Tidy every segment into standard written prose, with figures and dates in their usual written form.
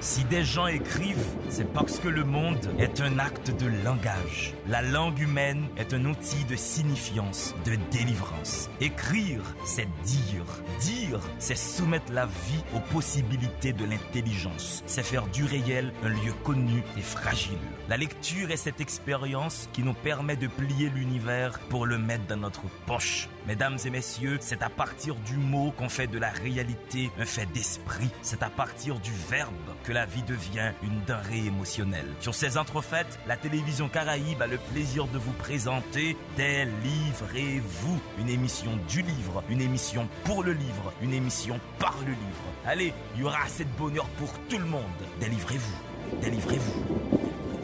Si des gens écrivent, c'est parce que le monde est un acte de langage. La langue humaine est un outil de signifiance, de délivrance. Écrire, c'est dire. Dire, c'est soumettre la vie aux possibilités de l'intelligence. C'est faire du réel un lieu connu et fragile. La lecture est cette expérience qui nous permet de plier l'univers pour le mettre dans notre poche. Mesdames et messieurs, c'est à partir du mot qu'on fait de la réalité un fait d'esprit. C'est à partir du verbe que la vie devient une denrée émotionnelle. Sur ces entrefaites, la télévision Caraïbe a le plaisir de vous présenter Délivrez-vous, une émission du livre, une émission pour le livre, une émission par le livre. Allez, il y aura assez de bonheur pour tout le monde. Délivrez-vous, délivrez-vous.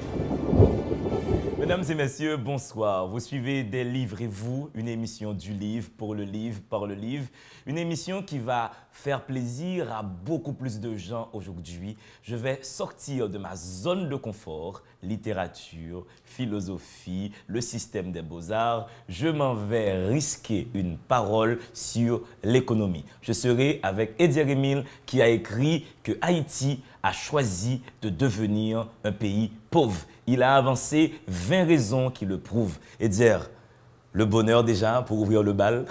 Mesdames et messieurs, bonsoir. Vous suivez Délivrez-vous, une émission du livre, pour le livre, par le livre. Une émission qui va faire plaisir à beaucoup plus de gens aujourd'hui. Je vais sortir de ma zone de confort, littérature, philosophie, le système des beaux-arts. Je m'en vais risquer une parole sur l'économie. Je serai avec Edir Emile qui a écrit que Haïti a choisi de devenir un pays pauvre. Il a avancé 20 raisons qui le prouvent. Edir, le bonheur déjà pour ouvrir le bal.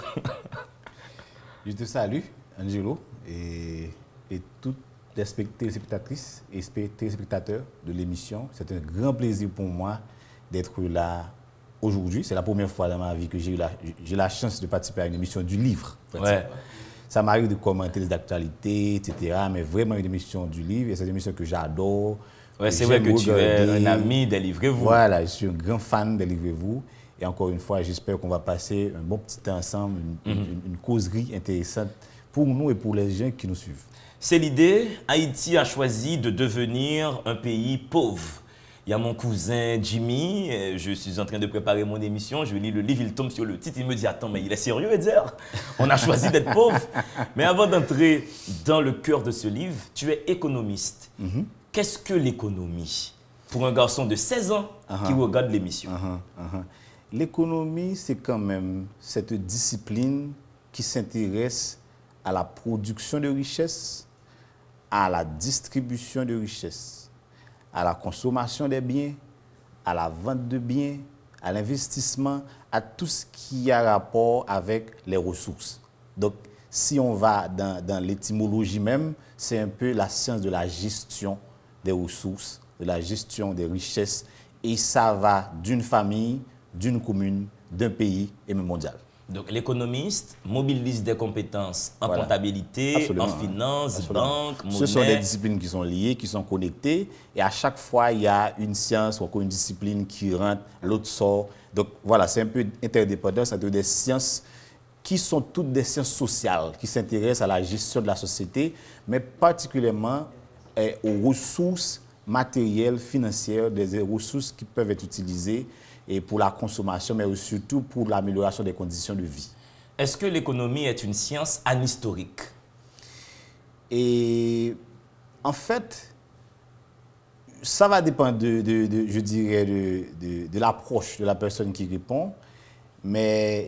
Je te salue, Angelo, et toutes les spectatrices et téléspectateurs de l'émission. C'est un grand plaisir pour moi d'être là aujourd'hui. C'est la première fois dans ma vie que j'ai la chance de participer à une émission du livre. Ouais. Ça m'arrive de commenter les actualités, etc. Mais vraiment une émission du livre, et c'est une émission que j'adore. Ouais, c'est vrai que tu es un ami Délivrez-vous. Voilà, je suis un grand fan de Délivrez-vous. Et encore une fois, j'espère qu'on va passer un bon petit temps ensemble, une causerie intéressante pour nous et pour les gens qui nous suivent. C'est l'idée. Haïti a choisi de devenir un pays pauvre. Il y a mon cousin Jimmy, je suis en train de préparer mon émission, je lis le livre, il tombe sur le titre, il me dit « Attends, mais il est sérieux, Edir? On a choisi d'être pauvre ». Mais avant d'entrer dans le cœur de ce livre, tu es économiste. Qu'est-ce que l'économie pour un garçon de 16 ans qui regarde l'émission? L'économie, c'est quand même cette discipline qui s'intéresse à la production de richesses, à la distribution de richesses, à la consommation des biens, à la vente de biens, à l'investissement, à tout ce qui a rapport avec les ressources. Donc, si on va dans l'étymologie même, c'est un peu la science de la gestion des ressources, de la gestion des richesses, et ça va d'une famille, d'une commune, d'un pays et même mondial. Donc l'économiste mobilise des compétences en comptabilité, en finance, banque, monnaie. Ce sont des disciplines qui sont liées, qui sont connectées, et à chaque fois, il y a une science ou encore une discipline qui rentre, l'autre sort. Donc voilà, c'est un peu interdépendant, c'est des sciences qui sont toutes des sciences sociales, qui s'intéressent à la gestion de la société, mais particulièrement aux ressources matérielles, financières, des ressources qui peuvent être utilisées et pour la consommation, mais surtout pour l'amélioration des conditions de vie. Est-ce que l'économie est une science anhistorique? Et en fait, ça va dépendre je dirais, de l'approche de la personne qui répond. Mais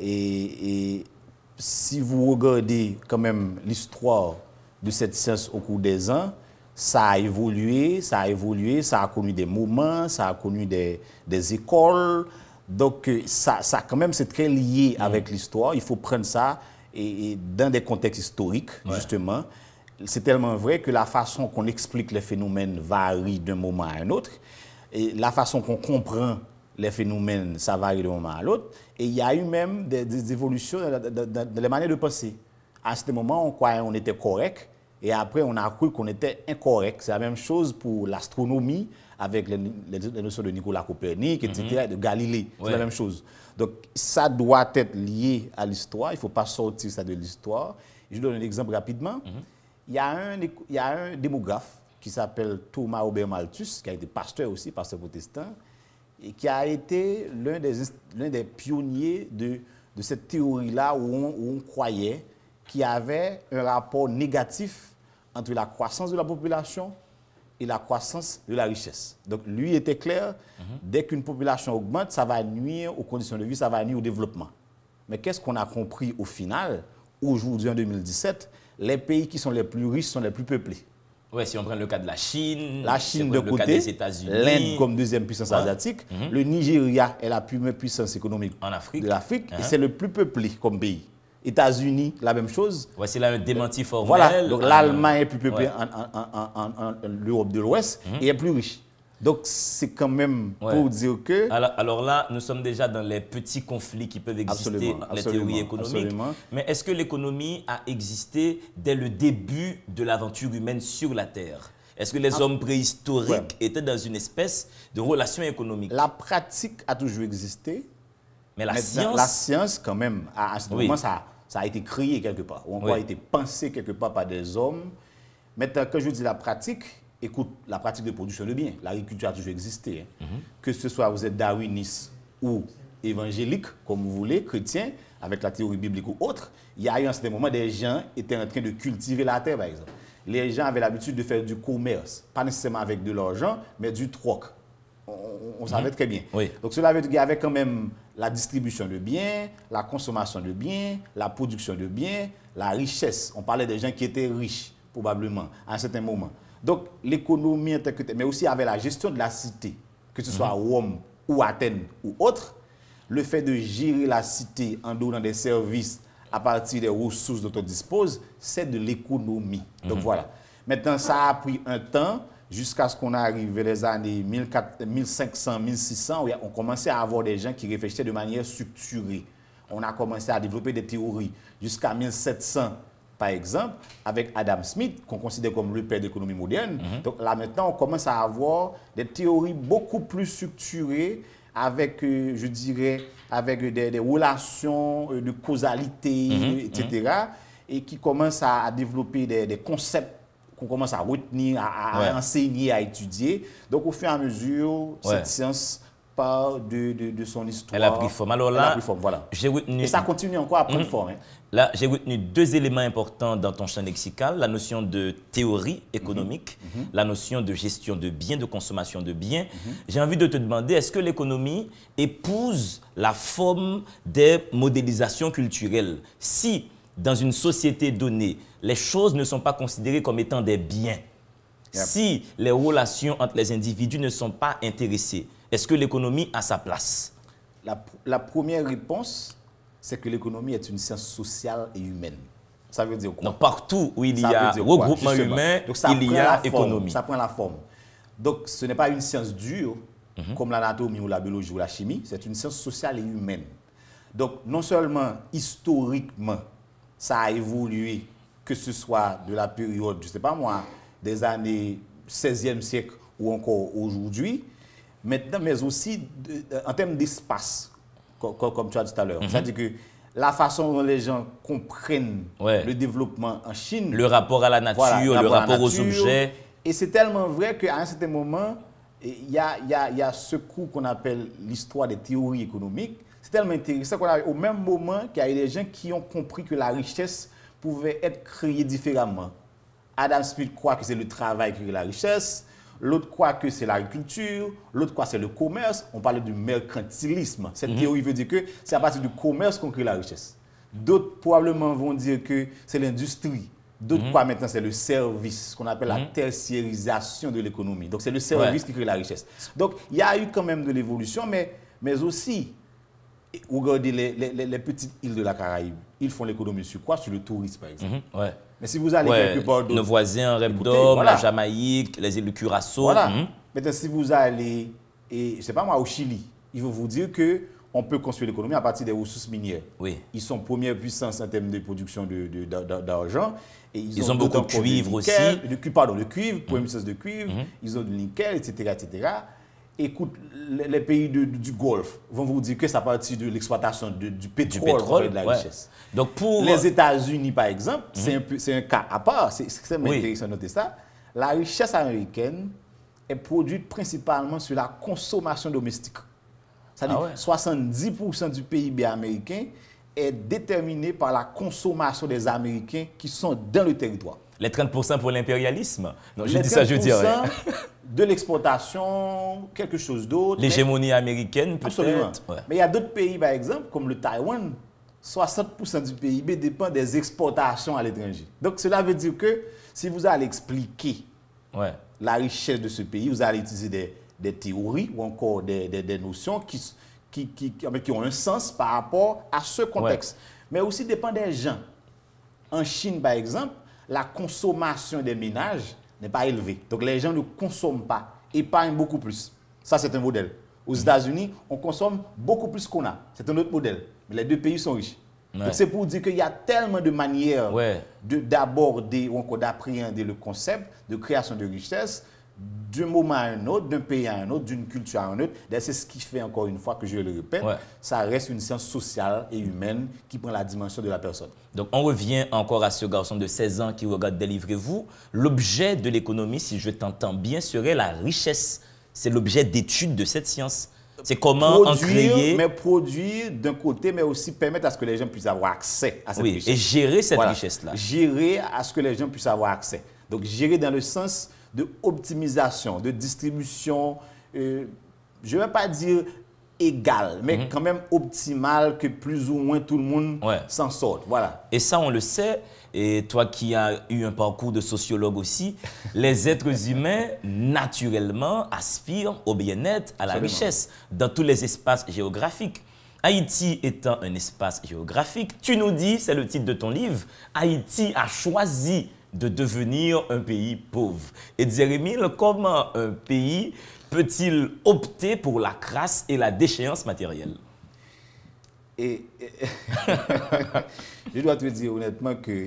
si vous regardez quand même l'histoire de cette science au cours des ans, ça a évolué, ça a connu des moments, ça a connu des écoles. Donc, ça quand même, c'est très lié avec l'histoire. Il faut prendre ça et dans des contextes historiques, justement. C'est tellement vrai que la façon qu'on explique les phénomènes varie d'un moment à un autre. Et la façon qu'on comprend les phénomènes, ça varie d'un moment à l'autre. Et il y a eu même des évolutions dans les manières de penser. À ce moment, on croyait qu'on était correct. Et après, on a cru qu'on était incorrect. C'est la même chose pour l'astronomie, avec les notions de Nicolas Copernic, etc., de Galilée. C'est la même chose. Donc, ça doit être lié à l'histoire. Il ne faut pas sortir ça de l'histoire. Je donne un exemple rapidement. Il y a un démographe qui s'appelle Thomas Aubert Malthus, qui a été pasteur aussi, pasteur protestant, et qui a été l'un des pionniers de cette théorie-là où on croyait qu'il y avait un rapport négatif entre la croissance de la population et la croissance de la richesse. Donc, lui était clair, dès qu'une population augmente, ça va nuire aux conditions de vie, ça va nuire au développement. Mais qu'est-ce qu'on a compris au final? Aujourd'hui, en 2017, les pays qui sont les plus riches sont les plus peuplés. Ouais, si on prend le cas de la Chine, la Chine de le cas côté, des États-Unis, l'Inde comme deuxième puissance asiatique, le Nigeria est la première puissance économique en Afrique, de l'Afrique et c'est le plus peuplé comme pays. États-Unis, la même chose. Ouais, c'est là un démenti formel. Voilà, donc l'Allemagne est plus peuplée en l'Europe de l'Ouest et est plus riche. Donc c'est quand même pour dire que... Alors là, nous sommes déjà dans les petits conflits qui peuvent exister dans les théories économiques. Absolument. Mais est-ce que l'économie a existé dès le début de l'aventure humaine sur la Terre? Est-ce que les hommes préhistoriques étaient dans une espèce de relation économique? La pratique a toujours existé. Mais la science, quand même, à ce moment, ça a été créé quelque part, ou encore a été pensé quelque part par des hommes. Maintenant, quand je dis la pratique, écoute, la pratique de production de biens, l'agriculture a toujours existé. Que ce soit vous êtes darwiniste ou évangélique, comme vous voulez, chrétien, avec la théorie biblique ou autre, il y a eu en ce moment des gens qui étaient en train de cultiver la terre, par exemple. Les gens avaient l'habitude de faire du commerce, pas nécessairement avec de l'argent, mais du troc. On savait très bien. Oui. Donc cela veut dire qu'il y avait quand même la distribution de biens, la consommation de biens, la production de biens, la richesse. On parlait des gens qui étaient riches, probablement, à un certain moment. Donc l'économie en tant que telle, mais aussi avec la gestion de la cité, que ce soit à Rome ou Athènes ou autre, le fait de gérer la cité en donnant des services à partir des ressources dont on dispose, c'est de l'économie. Donc voilà. Maintenant, ça a pris un temps jusqu'à ce qu'on arrive vers les années 1500, 1600, où on commençait à avoir des gens qui réfléchissaient de manière structurée. On a commencé à développer des théories jusqu'à 1700, par exemple, avec Adam Smith, qu'on considère comme le père de l'économie moderne. Donc là, maintenant, on commence à avoir des théories beaucoup plus structurées avec, je dirais, avec des relations de causalité, etc., et qui commencent à développer des concepts qu'on commence à retenir, à enseigner, à étudier. Donc, au fur et à mesure, cette science part de son histoire. Elle a pris forme. Alors là, elle a pris forme, voilà. Et ça continue encore à prendre forme. Hein. Là, j'ai retenu deux éléments importants dans ton champ lexical, la notion de théorie économique, la notion de gestion de biens, de consommation de biens. J'ai envie de te demander, est-ce que l'économie épouse la forme des modélisations culturelles? Si, dans une société donnée, les choses ne sont pas considérées comme étant des biens, si les relations entre les individus ne sont pas intéressées, est-ce que l'économie a sa place? La première réponse, c'est que l'économie est une science sociale et humaine. Ça veut dire quoi? Donc, partout où il y a regroupement humain, il y a économie. Ça prend la forme. Donc, ce n'est pas une science dure, comme l'anatomie ou la biologie ou la chimie, c'est une science sociale et humaine. Donc, non seulement historiquement, ça a évolué, que ce soit de la période, je ne sais pas moi, des années 16e siècle ou encore aujourd'hui, maintenant, mais aussi en termes d'espace, comme tu as dit tout à l'heure. C'est-à-dire que la façon dont les gens comprennent le développement en Chine, le rapport à la nature, le rapport aux objets. Et c'est tellement vrai qu'à un certain moment, il y a ce cours qu'on appelle l'histoire des théories économiques. C'est tellement intéressant qu'au même moment qu'il y a des gens qui ont compris que la richesse pouvait être créée différemment. Adam Smith croit que c'est le travail qui crée la richesse. L'autre croit que c'est l'agriculture, l'autre croit que c'est le commerce. On parle du mercantilisme. Cette théorie veut dire que c'est à partir du commerce qu'on crée la richesse. D'autres probablement vont dire que c'est l'industrie. D'autres croient maintenant que c'est le service, ce qu'on appelle la tertiarisation de l'économie. Donc c'est le service qui crée la richesse. Donc il y a eu quand même de l'évolution, mais aussi, regardez les petites îles de la Caraïbe. Ils font l'économie sur quoi? Sur le tourisme, par exemple. Mais si vous allez quelque part d'autre... Nos voisins, Repdom, la Jamaïque, les îles de Curaçao. Voilà. Maintenant, si vous allez, et, je ne sais pas moi, au Chili, il faut vous dire qu'on peut construire l'économie à partir des ressources minières. Ils sont première puissance en termes de production d'argent. Ils ont beaucoup de cuivre aussi. Le cuivre, première puissance de cuivre. Ils ont du nickel, etc., etc. Écoute, les pays du Golfe vont vous dire que c'est à partir de l'exploitation du pétrole de la richesse. Donc pour les États-Unis, par exemple, c'est un cas à part. C'est extrêmement intéressant de noter ça. La richesse américaine est produite principalement sur la consommation domestique. C'est-à-dire 70% du PIB américain est déterminé par la consommation des Américains qui sont dans le territoire. Les 30% pour l'impérialisme? Non, je dis ça, je dirais. De l'exportation, quelque chose d'autre. L'hégémonie américaine, peut-être. Mais il y a d'autres pays, par exemple, comme le Taïwan, 60% du PIB dépend des exportations à l'étranger. Donc, cela veut dire que si vous allez expliquer Ouais. la richesse de ce pays, vous allez utiliser des théories ou encore des notions qui ont un sens par rapport à ce contexte. Mais aussi dépend des gens. En Chine, par exemple, la consommation des ménages n'est pas élevée. Donc les gens ne consomment pas, épargnent beaucoup plus. Ça, c'est un modèle. Aux États-Unis, on consomme beaucoup plus qu'on a. C'est un autre modèle. Mais les deux pays sont riches. Donc c'est pour dire qu'il y a tellement de manières d'aborder ou encore d'appréhender le concept de création de richesse d'un moment à un autre, d'un pays à un autre, d'une culture à un autre. C'est ce qui fait, encore une fois, que je le répète, ça reste une science sociale et humaine qui prend la dimension de la personne. Donc, on revient encore à ce garçon de 16 ans qui regarde Délivrez-vous. L'objet de l'économie, si je t'entends bien, serait la richesse. C'est l'objet d'étude de cette science. C'est comment en créer... Mais produire d'un côté, mais aussi permettre à ce que les gens puissent avoir accès à cette richesse. Et gérer cette richesse-là. Gérer à ce que les gens puissent avoir accès. Donc, gérer dans le sens de optimisation, de distribution, je ne vais pas dire égale, mais quand même optimale, que plus ou moins tout le monde s'en sorte. Voilà. Et ça, on le sait, et toi qui as eu un parcours de sociologue aussi, les êtres humains, naturellement, aspirent au bien-être, à la richesse, dans tous les espaces géographiques. Haïti étant un espace géographique, tu nous dis, c'est le titre de ton livre, Haïti a choisi de devenir un pays pauvre. Et Jérémie, comment un pays peut-il opter pour la crasse et la déchéance matérielle? Et je dois te dire honnêtement que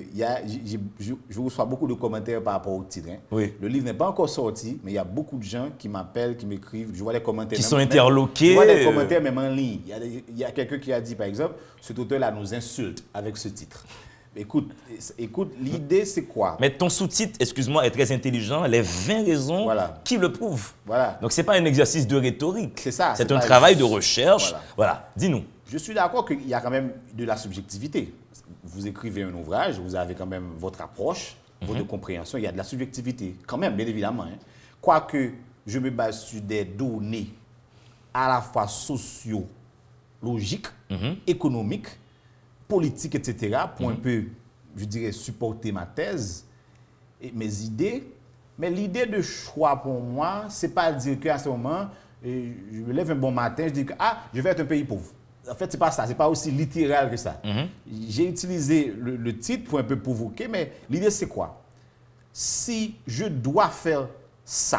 je reçois beaucoup de commentaires par rapport au titre. Hein. Oui. Le livre n'est pas encore sorti, mais il y a beaucoup de gens qui m'appellent, qui m'écrivent. Je vois les commentaires. Qui sont interloqués. Je vois des commentaires même en ligne. Il y a quelqu'un qui a dit, par exemple, cet auteur-là nous insulte avec ce titre. Écoute, l'idée, c'est quoi? Mais ton sous-titre, excuse-moi, est très intelligent. Les 20 raisons qui le prouvent. Voilà. Donc, ce n'est pas un exercice de rhétorique. C'est ça. C'est un travail de recherche. Voilà. Dis-nous. Je suis d'accord qu'il y a quand même de la subjectivité. Vous écrivez un ouvrage, vous avez quand même votre approche, votre compréhension. Il y a de la subjectivité, quand même, bien évidemment. Hein. Quoique je me base sur des données à la fois sociologiques, économiques, politique, etc., pour un peu, je dirais, supporter ma thèse et mes idées. Mais l'idée de choix pour moi, c'est pas dire qu'à ce moment, je me lève un bon matin, je dis que je vais être un pays pauvre. En fait, c'est pas ça, c'est pas aussi littéral que ça. J'ai utilisé le titre pour un peu provoquer, mais l'idée c'est quoi? Si je dois faire ça,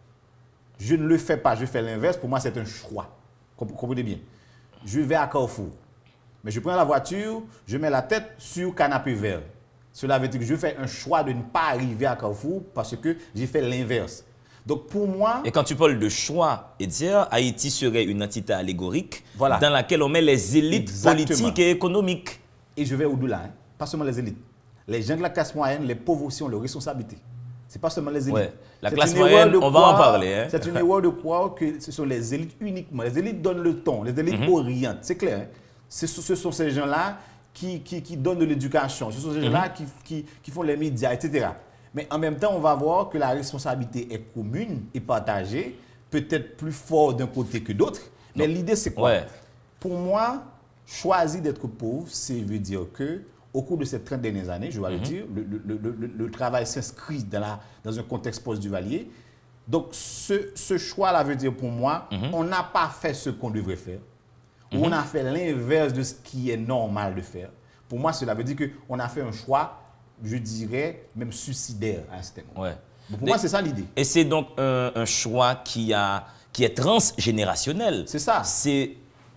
je ne le fais pas, je fais l'inverse, pour moi c'est un choix. Comprenez bien. Je vais à Carrefour. Mais je prends la voiture, je mets la tête sur canapé vert. Cela veut dire que je fais un choix de ne pas arriver à Carrefour parce que j'ai fait l'inverse. Donc pour moi... Et quand tu parles de choix, et dire Haïti serait une entité allégorique dans laquelle on met les élites politiques et économiques. Et je vais au-delà, hein. Pas seulement les élites. Les gens de la classe moyenne, les pauvres aussi ont leurs responsabilités. Ce n'est pas seulement les élites. Ouais. La classe moyenne, on va en parler. Hein. C'est une erreur de croire que ce sont les élites uniquement. Les élites donnent le ton, les élites orientent, c'est clair. Hein. Ce sont ces gens-là qui donnent de l'éducation, ce sont ces gens-là qui font les médias, etc. Mais en même temps, on va voir que la responsabilité est commune et partagée, peut-être plus fort d'un côté que d'autre. Mais l'idée, c'est quoi? Pour moi, choisir d'être pauvre, ça veut dire que au cours de ces 30 dernières années, je dois le dire, le travail s'inscrit dans un contexte post-duvalier. Donc, ce choix-là veut dire pour moi, on n'a pas fait ce qu'on devrait faire. Ou on a fait l'inverse de ce qui est normal de faire. Pour moi, cela veut dire qu'on a fait un choix, je dirais, même suicidaire à un certain moment. Pour moi, c'est ça l'idée. Et c'est donc un choix qui est transgénérationnel. C'est ça. C'est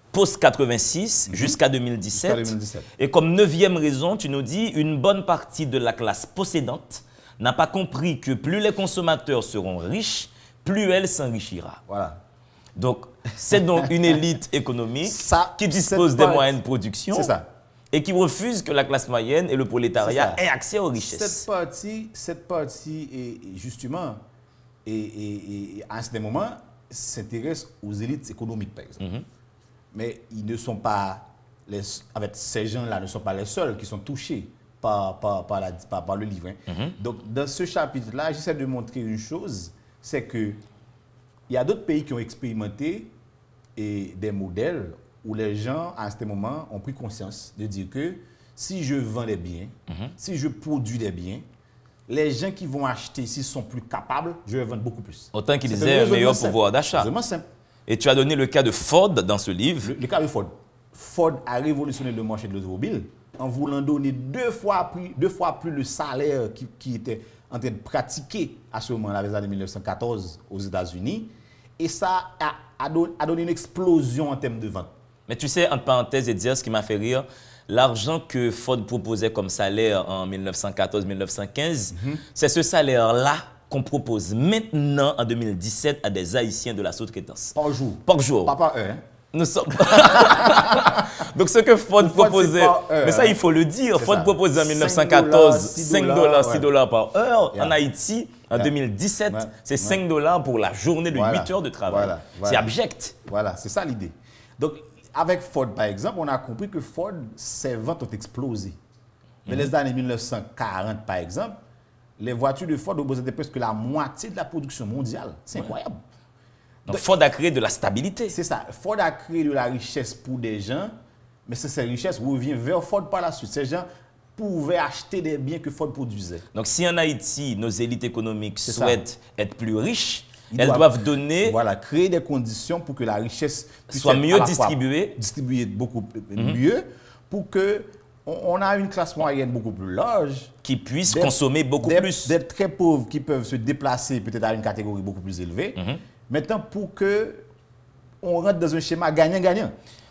post-86 jusqu'à 2017. Et comme 9e raison, tu nous dis, une bonne partie de la classe possédante n'a pas compris que plus les consommateurs seront riches, plus elle s'enrichira. Voilà. Donc, c'est donc une élite économique qui dispose des moyens de production et qui refuse que la classe moyenne et le prolétariat aient accès aux richesses. Cette partie est justement, à un certain moment, s'intéresse aux élites économiques, par exemple. Mais ils ne sont pas, ces gens-là ne sont pas les seuls qui sont touchés par le livre. Hein. Donc, dans ce chapitre-là, j'essaie de montrer une chose, c'est que il y a d'autres pays qui ont expérimenté des modèles où les gens, à ce moment, ont pris conscience de dire que si je vends des biens, si je produis des biens, les gens qui vont acheter, s'ils sont plus capables, je vais vendre beaucoup plus. Autant qu'ils aient un meilleur pouvoir d'achat. C'est vraiment simple. Et tu as donné le cas de Ford dans ce livre. Le cas de Ford. Ford a révolutionné le marché de l'automobile en voulant donner deux fois plus le salaire qui était en train de pratiquer à ce moment-là, les années 1914 aux États-Unis. Et ça a donné une explosion en termes de vente. Mais tu sais, entre parenthèses, et dire ce qui m'a fait rire, l'argent que Ford proposait comme salaire en 1914-1915, c'est ce salaire-là qu'on propose maintenant, en 2017, à des Haïtiens de la sous-traitance. Par jour. Par jour. Pas par heure. Hein? Nous sommes... Donc, ce que Ford proposait, mais ça, il faut le dire, Ford proposait en 1914 5 $, 6 $ par heure. En Haïti, en 2017, c'est 5 $ pour la journée de 8 heures de travail. C'est abject. Voilà, c'est ça l'idée. Donc, avec Ford, par exemple, on a compris que Ford, ses ventes ont explosé. Mais les années 1940, par exemple, les voitures de Ford représentaient presque la moitié de la production mondiale. C'est incroyable. Donc, Ford a créé de la stabilité. C'est ça. Ford a créé de la richesse pour des gens, mais ces richesses reviennent vers Ford par la suite. Ces gens pouvaient acheter des biens que Ford produisait. Donc, si en Haïti, nos élites économiques souhaitent être plus riches, elles doivent donner... Voilà, créer des conditions pour que la richesse soit mieux distribuée. Distribuée beaucoup mieux, pour que on a une classe moyenne beaucoup plus large. Qui puisse consommer beaucoup plus. Des très pauvres qui peuvent se déplacer peut-être à une catégorie beaucoup plus élevée. Maintenant, pour que on rentre dans un schéma gagnant-gagnant.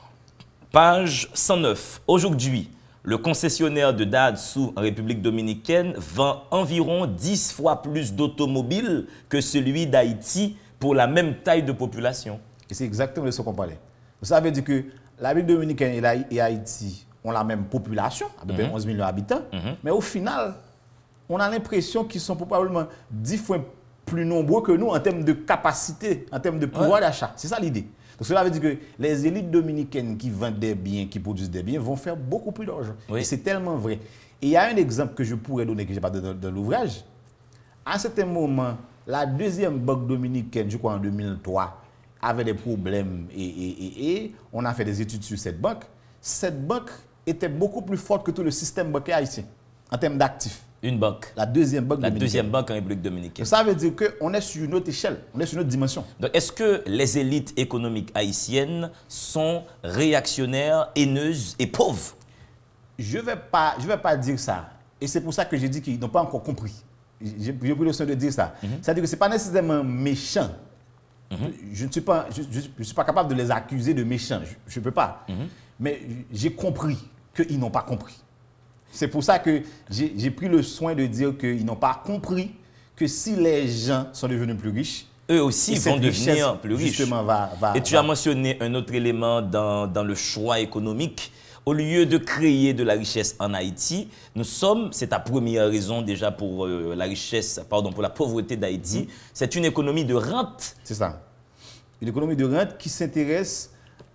Page 109. Aujourd'hui, le concessionnaire de Daihatsu en République dominicaine vend environ 10 fois plus d'automobiles que celui d'Haïti pour la même taille de population. Et c'est exactement de ce qu'on parlait. Ça veut dire que la République dominicaine et Haïti ont la même population, à peu près 11 millions d'habitants, mais au final, on a l'impression qu'ils sont probablement 10 fois plus nombreux que nous en termes de capacité, en termes de pouvoir d'achat. C'est ça l'idée. Donc cela veut dire que les élites dominicaines qui vendent des biens, qui produisent des biens, vont faire beaucoup plus d'argent. Et c'est tellement vrai. Et il y a un exemple que je pourrais donner, que je n'ai pas donné dans l'ouvrage. À un certain moment, la deuxième banque dominicaine, je crois en 2003, avait des problèmes et on a fait des études sur cette banque. Cette banque était beaucoup plus forte que tout le système bancaire haïtien en termes d'actifs. Une banque. La deuxième banque dominicaine. La deuxième banque en République dominicaine. Ça veut dire qu'on est sur une autre échelle, on est sur une autre dimension. Donc, est-ce que les élites économiques haïtiennes sont réactionnaires, haineuses et pauvres? Je vais pas dire ça. Et c'est pour ça que j'ai dit qu'ils n'ont pas encore compris. J'ai pris le soin de dire ça. C'est-à-dire que ce n'est pas nécessairement méchant. Je ne suis pas capable de les accuser de méchants. Je ne peux pas. Mais j'ai compris qu'ils n'ont pas compris. C'est pour ça que j'ai pris le soin de dire qu'ils n'ont pas compris que si les gens sont devenus plus riches, eux aussi vont devenir plus riches. Justement, et tu as mentionné un autre élément dans le choix économique. Au lieu de créer de la richesse en Haïti, c'est ta première raison déjà pour la richesse, pardon, pour la pauvreté d'Haïti, c'est une économie de rente. C'est ça. Une économie de rente qui s'intéresse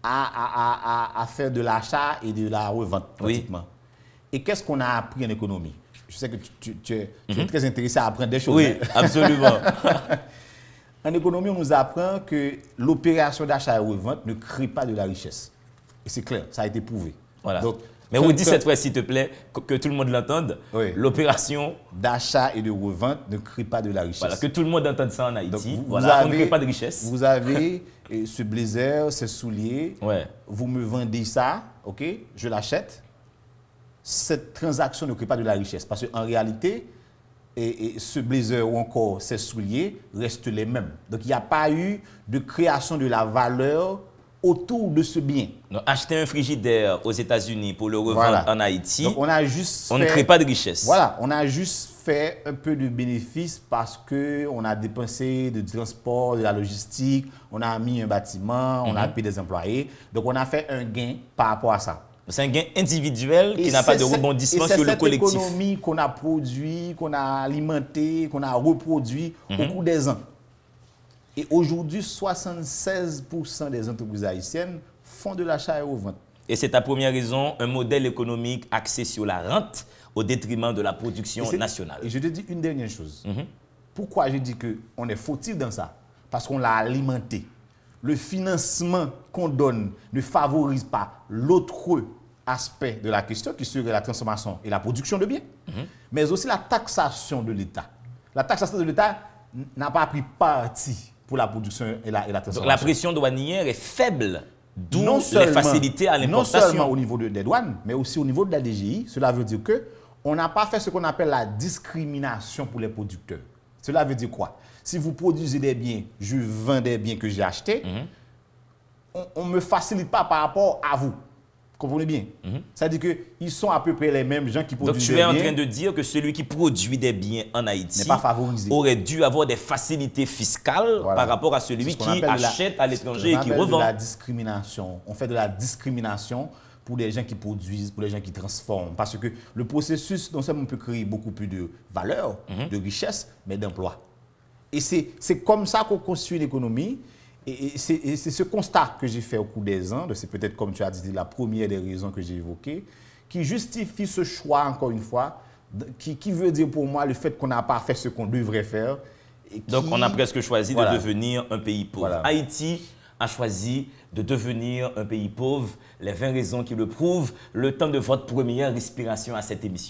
à faire de l'achat et de la revente, pratiquement. Oui. Et qu'est-ce qu'on a appris en économie? Je sais que tu es très intéressé à apprendre des choses. Oui, absolument. En économie, on nous apprend que l'opération d'achat et revente ne crée pas de la richesse. Et c'est clair, ça a été prouvé. Voilà. Donc, mais on dit cette fois, s'il te plaît, que tout le monde l'entende, l'opération d'achat et de revente ne crée pas de la richesse. Voilà, que tout le monde entende ça en Haïti. On ne crée pas de richesse. Vous avez ce blazer, ces souliers, vous me vendez ça, ok, je l'achète. Cette transaction ne crée pas de la richesse. Parce qu'en réalité, ce blazer ou encore ces souliers restent les mêmes. Donc, il n'y a pas eu de création de la valeur autour de ce bien. Donc, acheter un frigidaire aux États-Unis pour le revendre en Haïti, donc on ne crée pas de richesse. Voilà, on a juste fait un peu de bénéfice parce qu'on a dépensé de transport, de la logistique, on a mis un bâtiment, on a payé des employés. Donc, on a fait un gain par rapport à ça. C'est un gain individuel qui n'a pas de rebondissement sur le collectif. C'est cette économie qu'on a produit, qu'on a alimenté, qu'on a reproduit au cours des ans. Et aujourd'hui, 76% des entreprises haïtiennes font de l'achat et revente. Et c'est ta première raison, un modèle économique axé sur la rente au détriment de la production nationale. Et je te dis une dernière chose. Pourquoi je dis qu'on est fautif dans ça? Parce qu'on l'a alimenté. Le financement qu'on donne ne favorise pas l'autre aspect de la question qui serait la transformation et la production de biens. mais aussi la taxation de l'État. La taxation de l'État n'a pas pris parti pour la production et la transformation. Donc la pression douanière est faible, d'où Non les seulement- facilités à Non l'importation. seulement au niveau des douanes, mais aussi au niveau de la DGI. Cela veut dire que on n'a pas fait ce qu'on appelle la discrimination pour les producteurs. Cela veut dire quoi? Si vous produisez des biens, je vends des biens que j'ai achetés, on ne me facilite pas par rapport à vous. Comprenez bien? C'est-à-dire qu'ils sont à peu près les mêmes gens qui Donc produisent tu des es en biens. train de dire que celui qui produit des biens en Haïti N'est pas favorisé. aurait dû avoir des facilités fiscales Voilà. par rapport à C'est celui ce qu'on qui appelle achète à l'étranger et ce qu'on qui appelle revend. de la discrimination. On fait de la discrimination pour les gens qui produisent, pour les gens qui transforment. Parce que le processus, non seulement peut créer beaucoup plus de valeur, de richesse, mais d'emploi. Et c'est comme ça qu'on construit l'économie. Et c'est ce constat que j'ai fait au cours des ans, c'est peut-être comme tu as dit, la première des raisons que j'ai évoquées, qui justifie ce choix, encore une fois, qui veut dire pour moi le fait qu'on n'a pas fait ce qu'on devrait faire. Et Donc on a presque choisi Voilà. de devenir un pays pauvre. Voilà. Haïti a choisi de devenir un pays pauvre. Les 20 raisons qui le prouvent, le temps de votre première respiration à cette émission.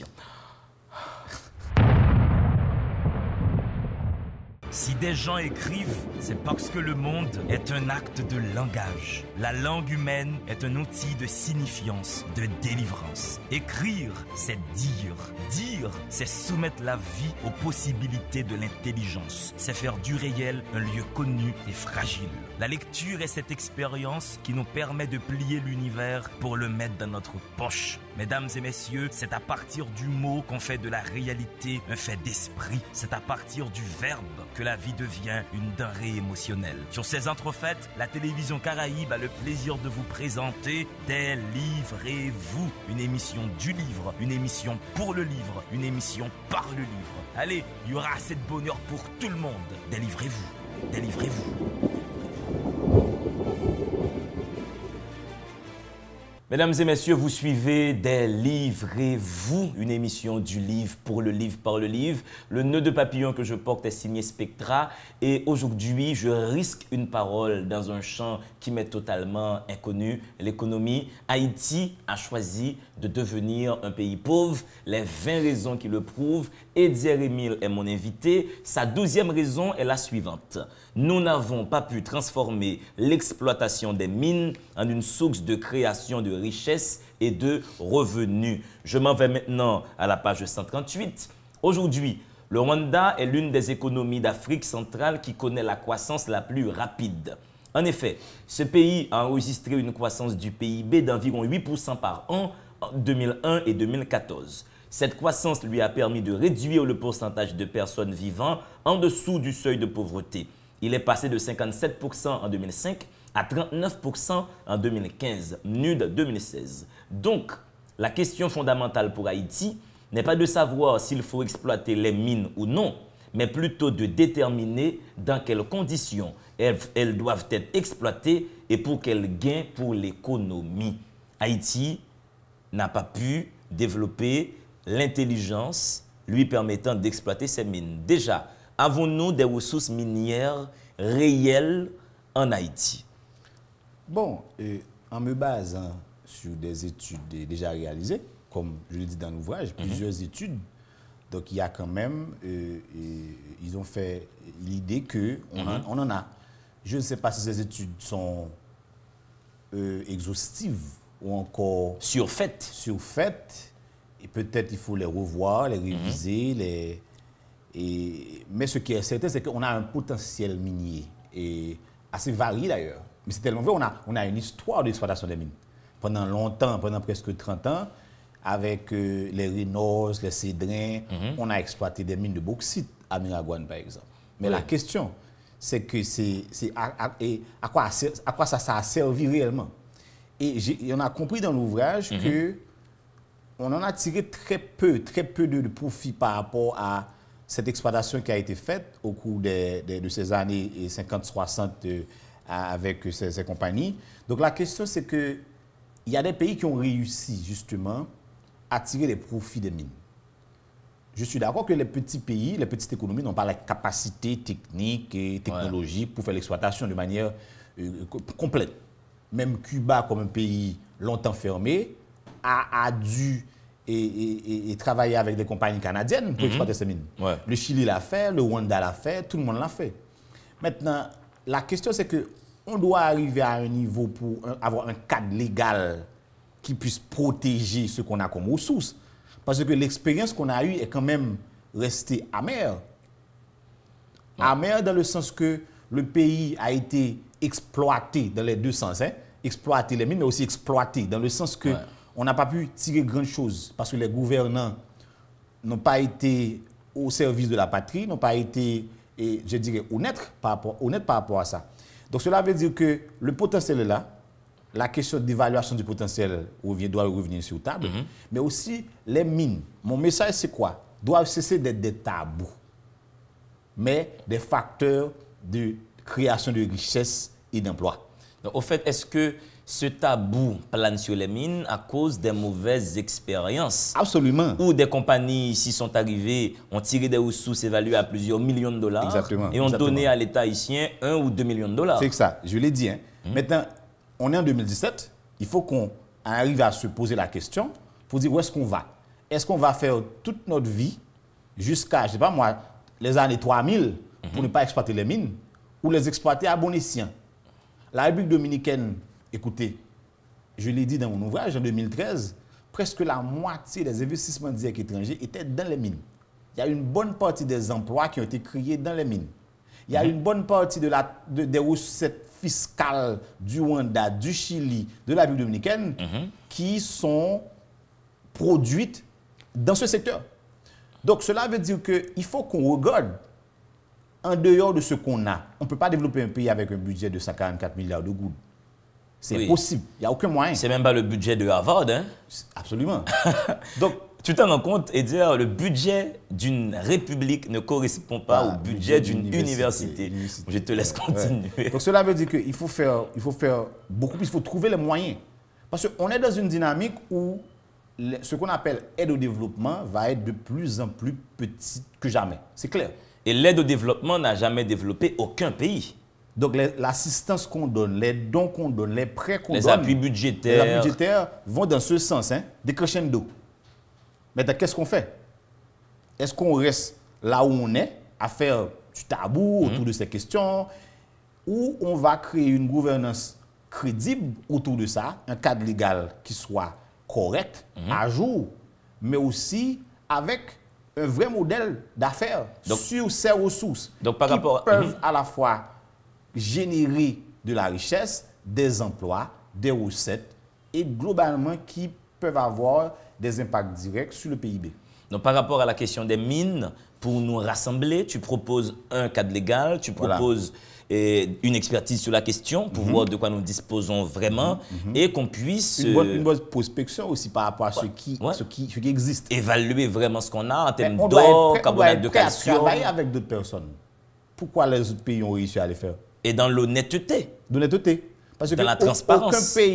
Si des gens écrivent, c'est parce que le monde est un acte de langage. La langue humaine est un outil de signifiance, de délivrance. Écrire, c'est dire. Dire, c'est soumettre la vie aux possibilités de l'intelligence. C'est faire du réel un lieu connu et fragile. La lecture est cette expérience qui nous permet de plier l'univers pour le mettre dans notre poche. Mesdames et messieurs, c'est à partir du mot qu'on fait de la réalité un fait d'esprit. C'est à partir du verbe que la vie devient une denrée émotionnelle. Sur ces entrefaites, la télévision Caraïbe a le plaisir de vous présenter Délivrez-vous, une émission du livre, une émission pour le livre, une émission par le livre. Allez, il y aura assez de bonheur pour tout le monde. Délivrez-vous, délivrez-vous. Mesdames et messieurs, vous suivez Délivrez-vous, une émission du livre pour le livre par le livre. Le nœud de papillon que je porte est signé Spectra et aujourd'hui, je risque une parole dans un champ qui m'est totalement inconnu, l'économie. Haïti a choisi de devenir un pays pauvre, les 20 raisons qui le prouvent. Eddie Remil est mon invité. Sa 12e raison est la suivante. Nous n'avons pas pu transformer l'exploitation des mines en une source de création de richesse et de revenus. Je m'en vais maintenant à la page 138. Aujourd'hui, le Rwanda est l'une des économies d'Afrique centrale qui connaît la croissance la plus rapide. En effet, ce pays a enregistré une croissance du PIB d'environ 8% par an en 2001 et 2014. Cette croissance lui a permis de réduire le pourcentage de personnes vivant en dessous du seuil de pauvreté. Il est passé de 57% en 2005 à 39% en 2015, NUD 2016. Donc, la question fondamentale pour Haïti n'est pas de savoir s'il faut exploiter les mines ou non, mais plutôt de déterminer dans quelles conditions elles doivent être exploitées et pour quels gains pour l'économie. Haïti n'a pas pu développer l'intelligence lui permettant d'exploiter ces mines. Déjà, avons-nous des ressources minières réelles en Haïti? Bon, en me basant sur des études déjà réalisées, comme je le dis dans l'ouvrage, plusieurs études, donc il y a quand même, ils ont fait l'idée qu'on en a. Je ne sais pas si ces études sont exhaustives ou encore Surfaites. surfaites, et peut-être il faut les revoir, les réviser, mais ce qui est certain, c'est qu'on a un potentiel minier, et assez varié d'ailleurs. Mais c'est tellement vrai, on a une histoire d'exploitation des mines. Pendant longtemps, pendant presque 30 ans, avec les Rénos, les Cédrins, on a exploité des mines de bauxite à Miragouane, par exemple. Mais la question, c'est que à quoi ça a servi réellement. Et on a compris dans l'ouvrage que on en a tiré très peu de profit par rapport à cette exploitation qui a été faite au cours de ces années 50-60 avec ces compagnies. Donc la question, c'est qu'il y a des pays qui ont réussi justement à tirer les profits des mines. Je suis d'accord que les petits pays, les petites économies n'ont pas la capacité technique et technologique pour faire l'exploitation de manière complète. Même Cuba, comme un pays longtemps fermé, a dû et travailler avec des compagnies canadiennes pour exploiter ces mines. Ouais. Le Chili l'a fait, le Rwanda l'a fait, tout le monde l'a fait. Maintenant, la question c'est que on doit arriver à un niveau pour avoir un cadre légal qui puisse protéger ce qu'on a comme ressources. Parce que l'expérience qu'on a eue est quand même restée amère. Amère dans le sens que le pays a été exploité dans les deux sens. Exploité les mines, mais aussi exploité dans le sens que on n'a pas pu tirer grand chose parce que les gouvernants n'ont pas été au service de la patrie, n'ont pas été, je dirais, honnêtes par rapport à ça. Donc cela veut dire que le potentiel est là. La question d'évaluation du potentiel doit revenir sur table. Mais aussi les mines. Mon message, c'est quoi? Doivent cesser d'être des tabous, mais des facteurs de création de richesse et d'emploi. Au fait, est-ce que ce tabou plane sur les mines à cause des mauvaises expériences? Absolument. Où des compagnies ici sont arrivées, ont tiré des ressources évaluées à plusieurs millions de dollars. Exactement. Et ont donné à l'État haïtien 1 ou 2 millions de dollars. C'est ça, je l'ai dit. Maintenant, on est en 2017, il faut qu'on arrive à se poser la question pour dire où est-ce qu'on va. Est-ce qu'on va faire toute notre vie jusqu'à, je ne sais pas moi, les années 3000 pour ne pas exploiter les mines ou les exploiter à bon escient? La République dominicaine, écoutez, je l'ai dit dans mon ouvrage en 2013, presque la moitié des investissements directs étrangers étaient dans les mines. Il y a une bonne partie des emplois qui ont été créés dans les mines. Il y a une bonne partie des recettes fiscales du Rwanda, du Chili, de la République dominicaine qui sont produites dans ce secteur. Donc cela veut dire qu'il faut qu'on regarde en dehors de ce qu'on a. On ne peut pas développer un pays avec un budget de 144 milliards de gouttes. C'est impossible. Il n'y a aucun moyen. C'est même pas le budget de Harvard. Hein? Absolument. Donc, tu t'en rends compte et dire le budget d'une république ne correspond pas au budget d'une université. Je te laisse continuer. Ouais. Donc cela veut dire qu'il faut faire beaucoup plus, il faut trouver les moyens. Parce qu'on est dans une dynamique où ce qu'on appelle aide au développement va être de plus en plus petite que jamais. C'est clair. Et l'aide au développement n'a jamais développé aucun pays. Donc l'assistance qu'on donne, les dons qu'on donne, les prêts qu'on donne, les appuis budgétaires vont dans ce sens, des crescendo. Maintenant, qu'est-ce qu'on fait? Est-ce qu'on reste là où on est, à faire du tabou autour de ces questions, ou on va créer une gouvernance crédible autour de ça, un cadre légal qui soit correct, à jour, mais aussi avec un vrai modèle d'affaires sur ces ressources qui peuvent à la fois générer de la richesse, des emplois, des recettes et globalement qui peuvent avoir des impacts directs sur le PIB. Donc, par rapport à la question des mines, pour nous rassembler, tu proposes un cadre légal, tu proposes une expertise sur la question pour voir de quoi nous disposons vraiment et qu'on puisse... Une bonne prospection aussi par rapport à ce qui existe. Évaluer vraiment ce qu'on a en termes d'or, carbonate de calcium. On doit travailler avec d'autres personnes. Pourquoi les autres pays ont réussi à le faire? Et dans l'honnêteté. L'honnêteté. Parce que dans la transparence.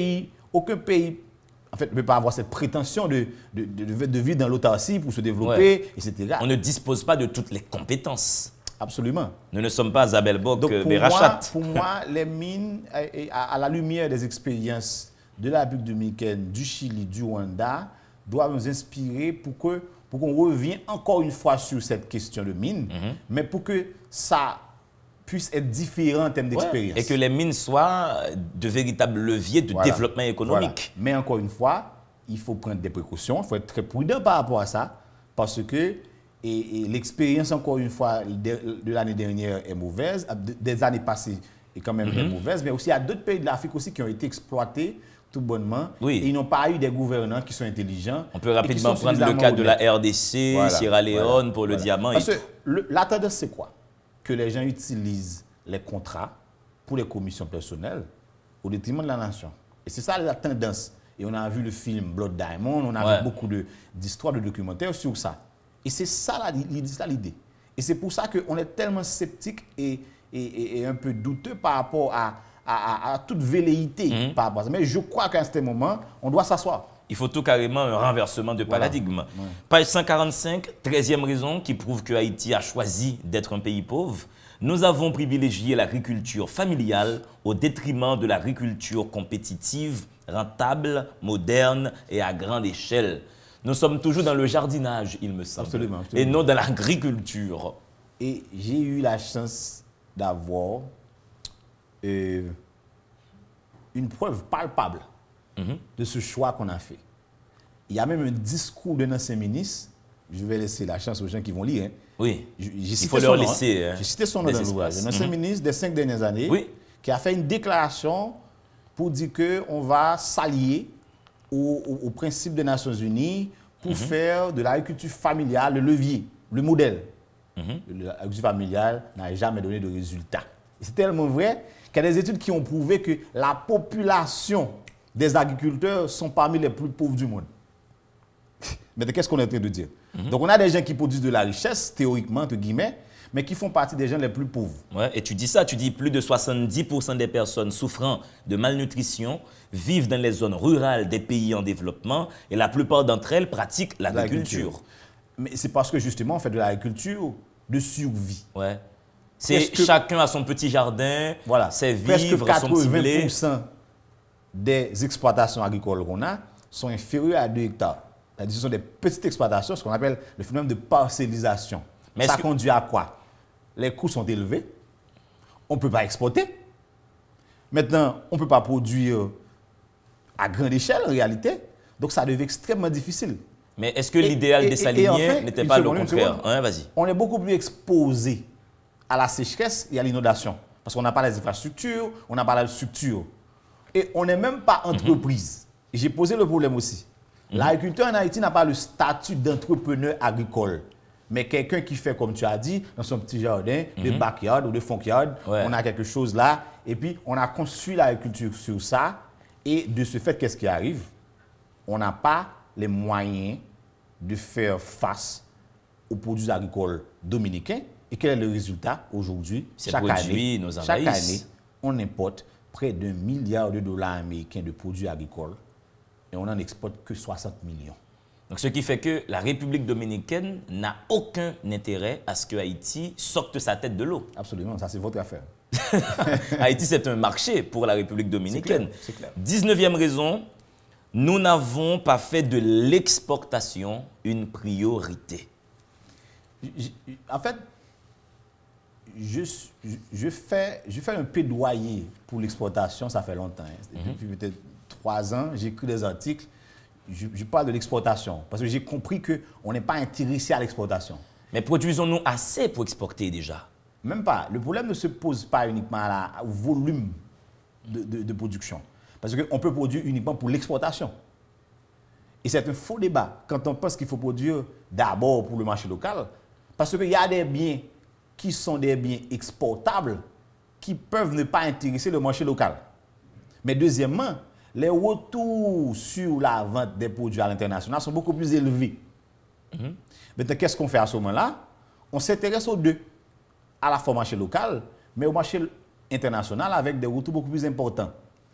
Aucun pays en fait, ne peut pas avoir cette prétention de vivre dans l'autarcie pour se développer, etc. On ne dispose pas de toutes les compétences. Absolument. Nous ne sommes pas Abel Boc, Berachat. Pour moi, les mines, à la lumière des expériences de la République dominicaine, du Chili, du Rwanda, doivent nous inspirer pour qu'on revienne encore une fois sur cette question de mines, mais pour que ça puisse être différent en termes d'expérience. Et que les mines soient de véritables leviers de développement économique. Mais encore une fois, il faut prendre des précautions, il faut être très prudent par rapport à ça, parce que l'expérience, encore une fois, de l'année dernière est mauvaise, des années passées est quand même mauvaise, mais aussi il y a d'autres pays de l'Afrique aussi qui ont été exploités tout bonnement, et ils n'ont pas eu des gouvernants qui sont intelligents. On peut rapidement prendre le cas de la RDC, Sierra Leone pour le diamant. Parce que la tendance, c'est quoi? Que les gens utilisent les contrats pour les commissions personnelles au détriment de la nation. Et c'est ça la tendance. Et on a vu le film Blood Diamond, on a vu beaucoup d'histoires, de documentaires sur ça. Et c'est ça l'idée. Et c'est pour ça qu'on est tellement sceptique et un peu douteux par rapport à toute velléité par rapport à ça. Mais je crois qu'à ce moment, on doit s'asseoir. Il faut tout carrément un renversement de paradigme. Page 145, 13e raison qui prouve que Haïti a choisi d'être un pays pauvre. Nous avons privilégié l'agriculture familiale au détriment de l'agriculture compétitive, rentable, moderne et à grande échelle. Nous sommes toujours dans le jardinage, il me semble. Absolument, Et absolument. non dans l'agriculture. Et j'ai eu la chance d'avoir une preuve palpable de ce choix qu'on a fait. Il y a même un discours d'un ancien ministre. Je vais laisser la chance aux gens qui vont lire. Hein. Oui. Il faut leur laisser. Hein, j'ai cité son nom dans l'ouvrage. Un ancien ministre des 5 dernières années Oui. qui a fait une déclaration pour dire qu'on va s'allier au principe des Nations Unies pour faire de l'agriculture familiale le levier, le modèle. L'agriculture familiale n'a jamais donné de résultat. Et c'est tellement vrai qu'il y a des études qui ont prouvé que la population des agriculteurs sont parmi les plus pauvres du monde. Mais qu'est-ce qu'on est en train de dire? Donc on a des gens qui produisent de la richesse, théoriquement, entre guillemets, mais qui font partie des gens les plus pauvres. Ouais, et tu dis ça, tu dis plus de 70% des personnes souffrant de malnutrition vivent dans les zones rurales des pays en développement et la plupart d'entre elles pratiquent l'agriculture. Mais c'est parce que justement on fait de l'agriculture de survie. Ouais. C'est Presque- chacun a son petit jardin, Voilà. ses Presque vivres, son petit blé. 80% des exploitations agricoles qu'on a sont inférieures à 2 hectares. C'est-à-dire ce sont des petites exploitations, ce qu'on appelle le phénomène de parcellisation. Mais ça est-ce que- conduit à quoi? Les coûts sont élevés, on ne peut pas exporter. Maintenant, on ne peut pas produire à grande échelle en réalité, donc ça devient extrêmement difficile. Mais est-ce que l'idéal des et saliniers enfin, n'était une pas le seconde, une contraire? seconde. Hein, vas-y. On est beaucoup plus exposé à la sécheresse et à l'inondation. Parce qu'on n'a pas les infrastructures, on n'a pas la structure. Et on n'est même pas entreprise. Et j'ai posé le problème aussi. L'agriculteur en Haïti n'a pas le statut d'entrepreneur agricole. Mais quelqu'un qui fait, comme tu as dit, dans son petit jardin, de backyard ou de front-yard, Ouais. on a quelque chose là. Et puis, on a construit l'agriculture sur ça. Et de ce fait, qu'est-ce qui arrive? On n'a pas les moyens de faire face aux produits agricoles dominicains. Et quel est le résultat aujourd'hui? Ces Chaque produits année, nous chaque envahissent. année, on importe près d'1 milliard de dollars américains de produits agricoles et on n'en exporte que 60 millions. Donc, ce qui fait que la République dominicaine n'a aucun intérêt à ce que Haïti sorte sa tête de l'eau. Absolument, ça c'est votre affaire. Haïti, c'est un marché pour la République dominicaine. C'est clair. 19e raison, nous n'avons pas fait de l'exportation une priorité. En fait, je fais un plaidoyer pour l'exportation, ça fait longtemps. Hein. Depuis peut-être 3 ans, j'écris des articles, je parle de l'exportation parce que j'ai compris qu'on n'est pas intéressé à l'exportation. Mais produisons-nous assez pour exporter déjà? Même pas. Le problème ne se pose pas uniquement au volume de production. Parce qu'on peut produire uniquement pour l'exportation. Et c'est un faux débat quand on pense qu'il faut produire d'abord pour le marché local. Parce qu'il y a des biens qui sont des biens exportables qui peuvent ne pas intéresser le marché local. Mais deuxièmement, les retours sur la vente des produits à l'international sont beaucoup plus élevés. Maintenant, qu'est-ce qu'on fait à ce moment-là? On s'intéresse aux deux, à la fois au marché local, mais au marché international avec des retours beaucoup plus importants.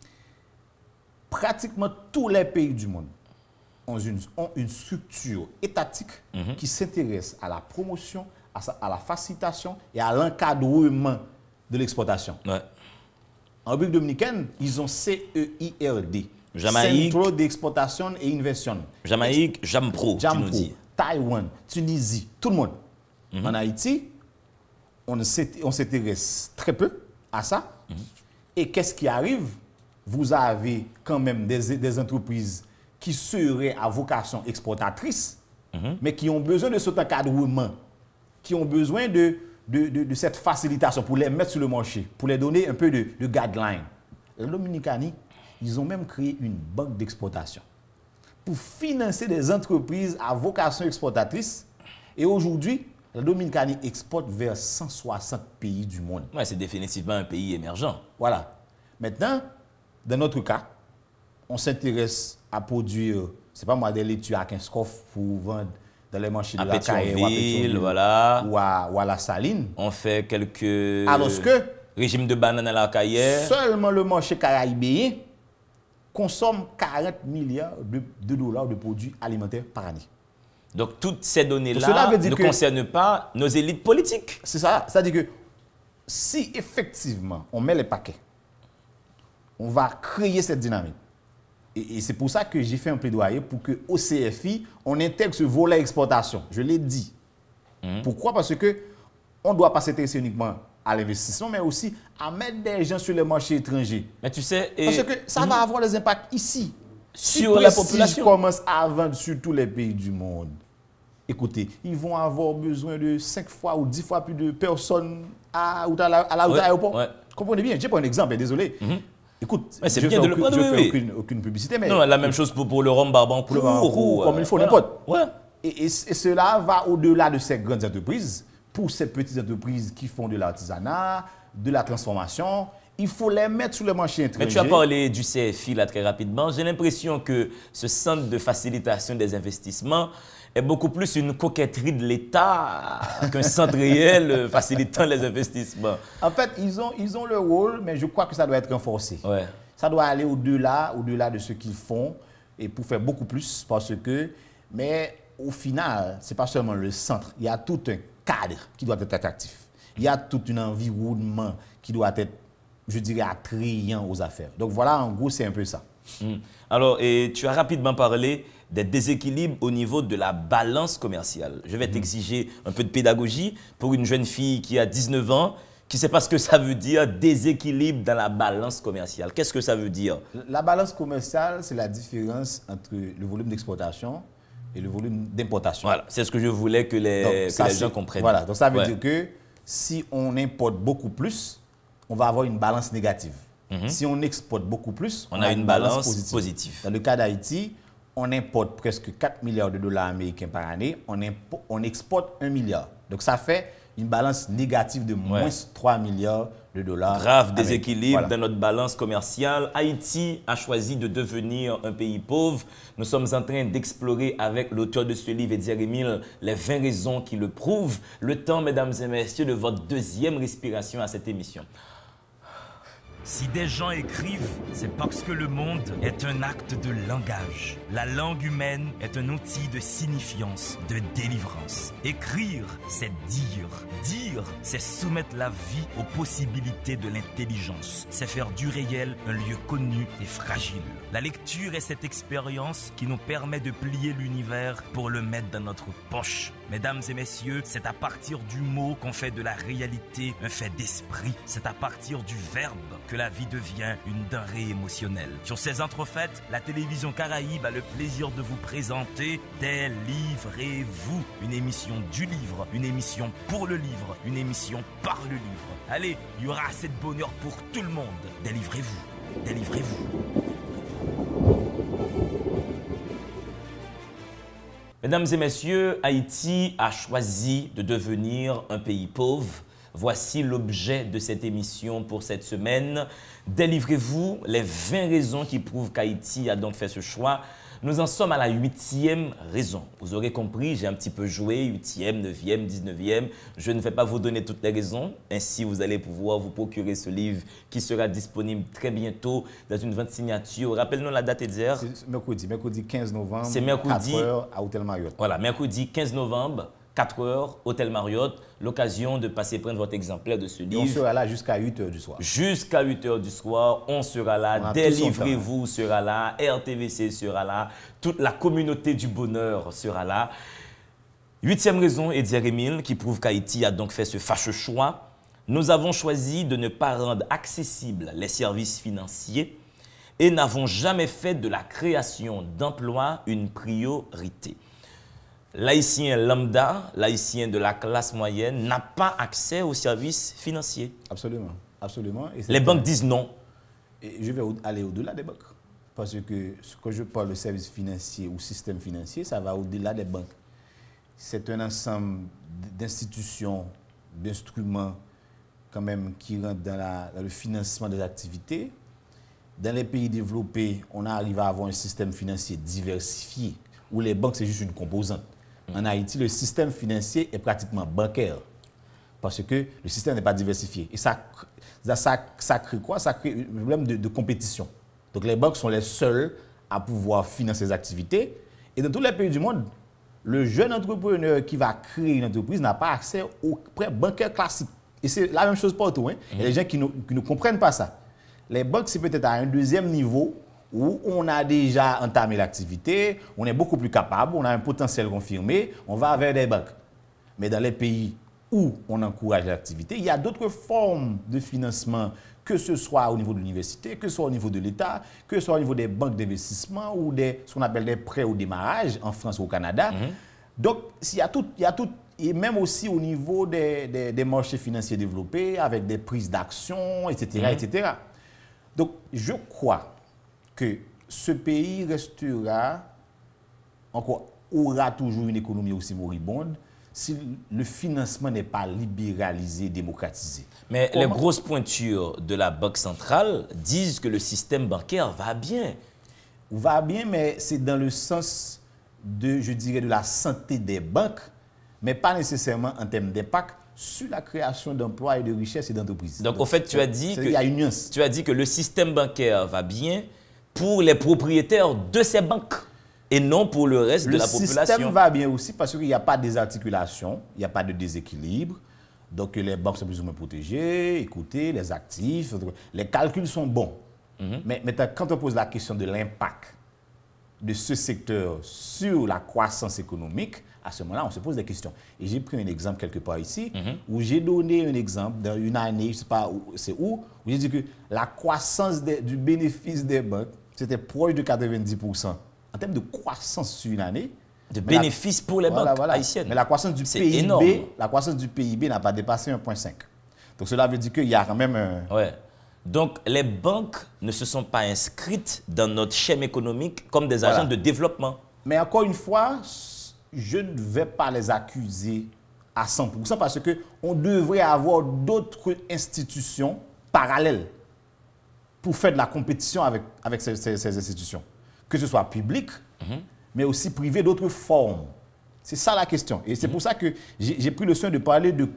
Pratiquement tous les pays du monde ont une structure étatique qui s'intéresse à la promotion, à la facilitation et à l'encadrement de l'exportation. Ouais. En République dominicaine, ils ont CEIRD, Jamaïque. Centre d'exportation et Inversion. Jamaïque, Jampro, tu nous Jampro, dis. Taïwan, Tunisie, tout le monde. En Haïti, on s'intéresse très peu à ça. Et qu'est-ce qui arrive? Vous avez quand même des entreprises qui seraient à vocation exportatrice, mais qui ont besoin de cet encadrement, qui ont besoin de cette facilitation pour les mettre sur le marché, pour les donner un peu de guideline. La Dominicanie, ils ont même créé une banque d'exportation pour financer des entreprises à vocation exportatrice. Et aujourd'hui, la Dominicanie exporte vers 160 pays du monde. Ouais, c'est définitivement un pays émergent. Voilà. Maintenant, dans notre cas, on s'intéresse à produire, c'est pas moi, des laitues à 15 coffres pour vendre dans les marchés de À la Caille, ou à Pétionville, Pétionville, voilà. ou à la Saline. On fait quelques Alors que régimes de bananes à la caillère. seulement le marché caraïbéen consomme 40 milliards de dollars de produits alimentaires par année. Donc, toutes ces Cela données-là veut dire ne que- concernent pas nos élites politiques. C'est ça. C'est-à-dire que si effectivement on met les paquets, on va créer cette dynamique. Et c'est pour ça que j'ai fait un plaidoyer pour que au CFI, on intègre ce volet exportation. Je l'ai dit. Pourquoi? Parce que on ne doit pas s'intéresser uniquement à l'investissement, mais aussi à mettre des gens sur le marché étranger. Mais tu sais... Parce que ça va avoir des impacts ici. Sur la population. Commence à vendre sur tous les pays du monde. Écoutez, ils vont avoir besoin de 5 fois ou 10 fois plus de personnes à l'aéroport. Ouais. Comprenez bien, j'ai pas un exemple, désolé. Écoute, je ne fais aucune publicité. Mais non, la même chose pour le rhum Barbancourt. Comme il faut n'importe. Ouais. Et cela va au-delà de ces grandes entreprises. Pour ces petites entreprises qui font de l'artisanat, de la transformation, il faut les mettre sur le marché étranger. Mais tu as parlé du CFI là très rapidement. J'ai l'impression que ce centre de facilitation des investissements est beaucoup plus une coquetterie de l'État qu'un centre réel facilitant les investissements. En fait, ils ont le rôle, mais je crois que ça doit être renforcé. Ouais. Ça doit aller au-delà de ce qu'ils font et pour faire beaucoup plus parce que, mais au final, ce n'est pas seulement le centre, il y a tout un cadre qui doit être attractif. Il y a tout un environnement qui doit être, je dirais, attrayant aux affaires. Donc voilà, en gros, c'est un peu ça. Alors, et tu as rapidement parlé des déséquilibres au niveau de la balance commerciale. Je vais t'exiger un peu de pédagogie pour une jeune fille qui a 19 ans, qui ne sait pas ce que ça veut dire, déséquilibre dans la balance commerciale. Qu'est-ce que ça veut dire? La balance commerciale, c'est la différence entre le volume d'exportation et le volume d'importation. Voilà, c'est ce que je voulais que les gens comprennent. Voilà, donc ça veut dire que si on importe beaucoup plus, on va avoir une balance négative. Si on exporte beaucoup plus, on a une balance positive. Dans le cas d'Haïti, on importe presque 4 milliards de dollars américains par année, on exporte 1 milliard. Donc ça fait une balance négative de moins 3 milliards de dollars. Grave déséquilibre dans notre balance commerciale. Haïti a choisi de devenir un pays pauvre. Nous sommes en train d'explorer avec l'auteur de ce livre, Eddy Remil, les 20 raisons qui le prouvent. Le temps, mesdames et messieurs, de votre deuxième respiration à cette émission. Si des gens écrivent, c'est parce que le monde est un acte de langage. La langue humaine est un outil de signifiance, de délivrance. Écrire, c'est dire. Dire, c'est soumettre la vie aux possibilités de l'intelligence. C'est faire du réel un lieu connu et fragile. La lecture est cette expérience qui nous permet de plier l'univers pour le mettre dans notre poche. Mesdames et messieurs, c'est à partir du mot qu'on fait de la réalité un fait d'esprit. C'est à partir du verbe que la vie devient une denrée émotionnelle. Sur ces entrefaites, la télévision Caraïbe a le plaisir de vous présenter Délivrez-vous, une émission du livre, une émission pour le livre, une émission par le livre. Allez, il y aura assez de bonheur pour tout le monde. Délivrez-vous, délivrez-vous. Mesdames et messieurs, Haïti a choisi de devenir un pays pauvre. Voici l'objet de cette émission pour cette semaine. Délivrez-vous, les 20 raisons qui prouvent qu'Haïti a donc fait ce choix. Nous en sommes à la 8e raison. Vous aurez compris, j'ai un petit peu joué, 8e, 9e, 19e. Je ne vais pas vous donner toutes les raisons. Ainsi, vous allez pouvoir vous procurer ce livre qui sera disponible très bientôt dans une vente signature. Rappelle-nous la date, Eddy. C'est mercredi 15 novembre, c'est mercredi, 4 heures à Hôtel Marriott. Voilà, mercredi 15 novembre. 4 heures, Hôtel Marriott, l'occasion de passer prendre votre exemplaire de ce livre. Et on sera là jusqu'à 8 heures du soir. Jusqu'à 8 heures du soir, on sera là. Délivrez-vous sera là. RTVC sera là. Toute la communauté du bonheur sera là. 8e raison, Eddy Remil, qui prouve qu'Haïti a donc fait ce fâcheux choix. Nous avons choisi de ne pas rendre accessibles les services financiers et n'avons jamais fait de la création d'emplois une priorité. L'haïtien lambda, l'haïtien de la classe moyenne, n'a pas accès aux services financiers. Absolument, absolument. Et les banques disent non. Et je vais aller au-delà des banques. Parce que quand je parle de services financiers ou système financier, ça va au-delà des banques. C'est un ensemble d'institutions, d'instruments quand même qui rentrent dans le financement des activités. Dans les pays développés, on arrive à avoir un système financier diversifié où les banques, c'est juste une composante. En Haïti, le système financier est pratiquement bancaire parce que le système n'est pas diversifié. Et ça crée quoi? Ça crée un problème de compétition. Donc les banques sont les seules à pouvoir financer ces activités. Et dans tous les pays du monde, le jeune entrepreneur qui va créer une entreprise n'a pas accès aux prêts bancaires classiques. Et c'est la même chose partout. Il y a des gens qui ne comprennent pas ça. Les banques, c'est peut-être à un deuxième niveau où on a déjà entamé l'activité, on est beaucoup plus capable, on a un potentiel confirmé, on va vers des banques. Mais dans les pays où on encourage l'activité, il y a d'autres formes de financement, que ce soit au niveau de l'université, que ce soit au niveau de l'État, que ce soit au niveau des banques d'investissement ou ce qu'on appelle des prêts au démarrage en France ou au Canada. Donc, il y a tout, et même aussi au niveau des marchés financiers développés, avec des prises d'action, etc., etc. Donc, je crois que ce pays restera, aura toujours une économie aussi moribonde si le financement n'est pas libéralisé, démocratisé. Mais les grosses pointures de la Banque centrale disent que le système bancaire va bien. Va bien, mais c'est dans le sens de, je dirais, de la santé des banques, mais pas nécessairement en termes d'impact sur la création d'emplois et de richesses et d'entreprises. Donc, au fait, tu as dit il y a une nuance. Tu as dit que le système bancaire va bien pour les propriétaires de ces banques et non pour le reste de la population. Le système va bien aussi parce qu'il n'y a pas de désarticulation, il n'y a pas de déséquilibre. Donc, les banques sont plus ou moins protégées, écoutez, les actifs, les calculs sont bons. Mais maintenant, quand on pose la question de l'impact de ce secteur sur la croissance économique, à ce moment-là, on se pose des questions. Et j'ai pris un exemple quelque part ici, où j'ai donné un exemple dans une année, je ne sais pas où j'ai dit que la croissance du bénéfice des banques, c'était proche de 90%. En termes de croissance sur une année, de bénéfices pour les banques haïtiennes. Mais la croissance du PIB, énorme. La croissance du PIB n'a pas dépassé 1,5. Donc cela veut dire qu'il y a quand même un... Ouais. Donc les banques ne se sont pas inscrites dans notre schéma économique comme des agents de développement. Mais encore une fois, je ne vais pas les accuser à 100% parce qu'on devrait avoir d'autres institutions parallèles pour faire de la compétition avec ces institutions. Que ce soit public, mais aussi privé d'autres formes. C'est ça la question. Et c'est pour ça que j'ai pris le soin de parler de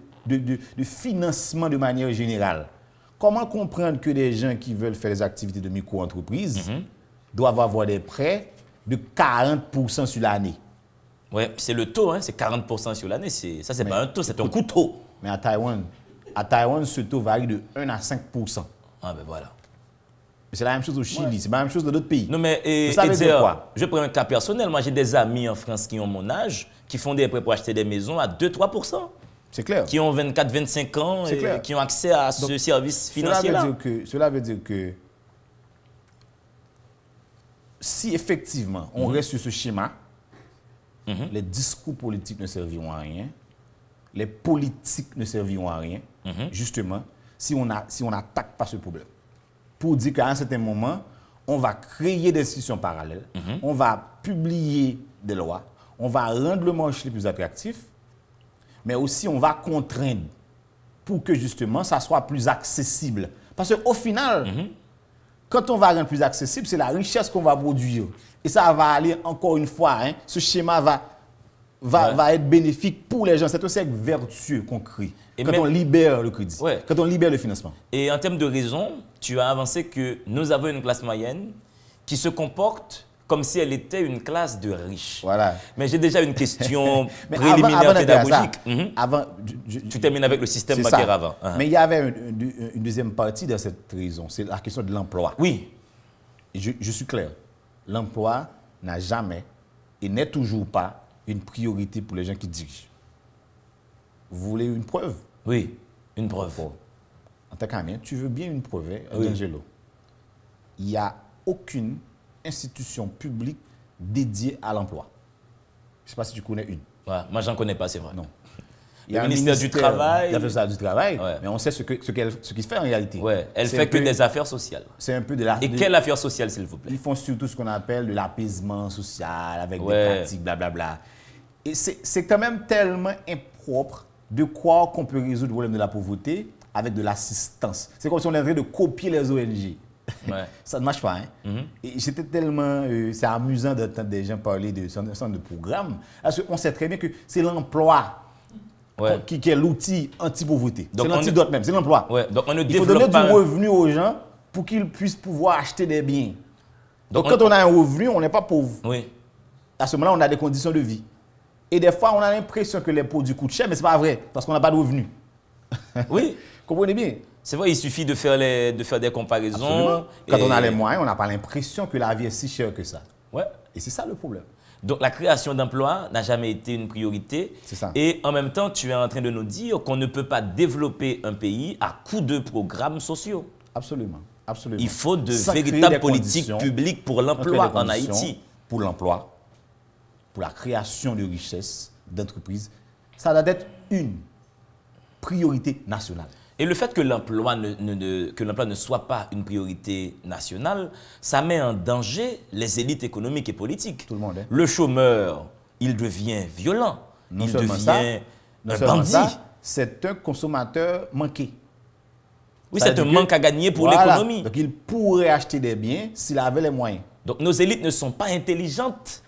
financement de manière générale. Comment comprendre que des gens qui veulent faire des activités de micro-entreprise doivent avoir des prêts de 40% sur l'année? Oui, c'est le taux, c'est 40% sur l'année. Ça, c'est pas un taux, c'est un couteau. Mais à Taïwan, ce taux varie de 1 à 5%. Ah ben voilà. C'est la même chose au Chili, c'est la même chose dans d'autres pays. Non mais, ça veut dire quoi? Je prends un cas personnel. Moi, j'ai des amis en France qui ont mon âge, qui font des prêts pour acheter des maisons à 2-3%. C'est clair. Qui ont 24-25 ans et qui ont accès à ce service financier-là. Cela veut dire que si effectivement on reste sur ce schéma, les discours politiques ne serviront à rien, les politiques ne serviront à rien, justement, si on n'attaque pas ce problème. Pour dire qu'à un certain moment, on va créer des institutions parallèles, on va publier des lois, on va rendre le marché plus attractif, mais aussi on va contraindre pour que justement ça soit plus accessible. Parce qu'au final, quand on va rendre plus accessible, c'est la richesse qu'on va produire. Et ça va aller, encore une fois, ce schéma va être bénéfique pour les gens. C'est un cercle vertueux qu'on crée. Quand on libère le crédit, quand on libère le financement. Et en termes de raison, tu as avancé que nous avons une classe moyenne qui se comporte comme si elle était une classe de riches. Voilà. Mais j'ai déjà une question préliminaire pédagogique. Tu termines avec le système bancaire avant. Mais il y avait une deuxième partie de cette raison, c'est la question de l'emploi. Oui. Je suis clair. L'emploi n'a jamais et n'est toujours pas une priorité pour les gens qui dirigent. Vous voulez une preuve? Oui, une preuve. En tant qu'Amien, tu veux bien une preuve, Angelo? Il n'y a aucune institution publique dédiée à l'emploi. Je ne sais pas si tu connais une. Ouais, moi, je n'en connais pas, c'est vrai. Non. Il y a un ministère du Travail. Il y a le ministère du Travail, mais on sait ce qu'il fait en réalité. Ouais, elle fait que des affaires sociales. C'est un peu de Et quelle affaire sociale, s'il vous plaît? Ils font surtout ce qu'on appelle de l'apaisement social, avec des pratiques, blablabla. Et c'est quand même tellement impropre de croire qu'on peut résoudre le problème de la pauvreté avec de l'assistance. C'est comme si on avait de copier les ONG. Ouais. Ça ne marche pas. Et j'étais tellement... c'est amusant d'entendre des gens parler de ce genre de programme. Parce qu'on sait très bien que c'est l'emploi qui est l'outil anti-pauvreté. C'est l'antidote même, c'est l'emploi. Donc on ne Il faut donner du revenu aux gens pour qu'ils puissent pouvoir acheter des biens. Donc quand on a un revenu, on n'est pas pauvre. Oui. À ce moment-là, on a des conditions de vie. Et des fois, on a l'impression que les produits coûtent cher, mais ce n'est pas vrai, parce qu'on n'a pas de revenus. Oui. Comprenez bien? C'est vrai, il suffit de faire des comparaisons. Absolument. Quand on a les moyens, on n'a pas l'impression que la vie est si chère que ça. Ouais. Et c'est ça le problème. Donc la création d'emplois n'a jamais été une priorité. C'est ça. Et en même temps, tu es en train de nous dire qu'on ne peut pas développer un pays à coup de programmes sociaux. Absolument. Absolument. Il faut de Sans véritables créer des politiques conditions, publiques pour on crée l'emploi des en conditions Haïti. Pour l'emploi, pour la création de richesses, d'entreprises. Ça doit être une priorité nationale. Et le fait que l'emploi ne soit pas une priorité nationale, ça met en danger les élites économiques et politiques. Tout le monde. Hein? Le chômeur, il devient violent. Non il seulement devient ça, un bandit. C'est un consommateur manqué. Oui, Ça c'est veut un dire manque que- à gagner pour Voilà. l'économie. Donc il pourrait acheter des biens s'il avait les moyens. Donc nos élites ne sont pas intelligentes.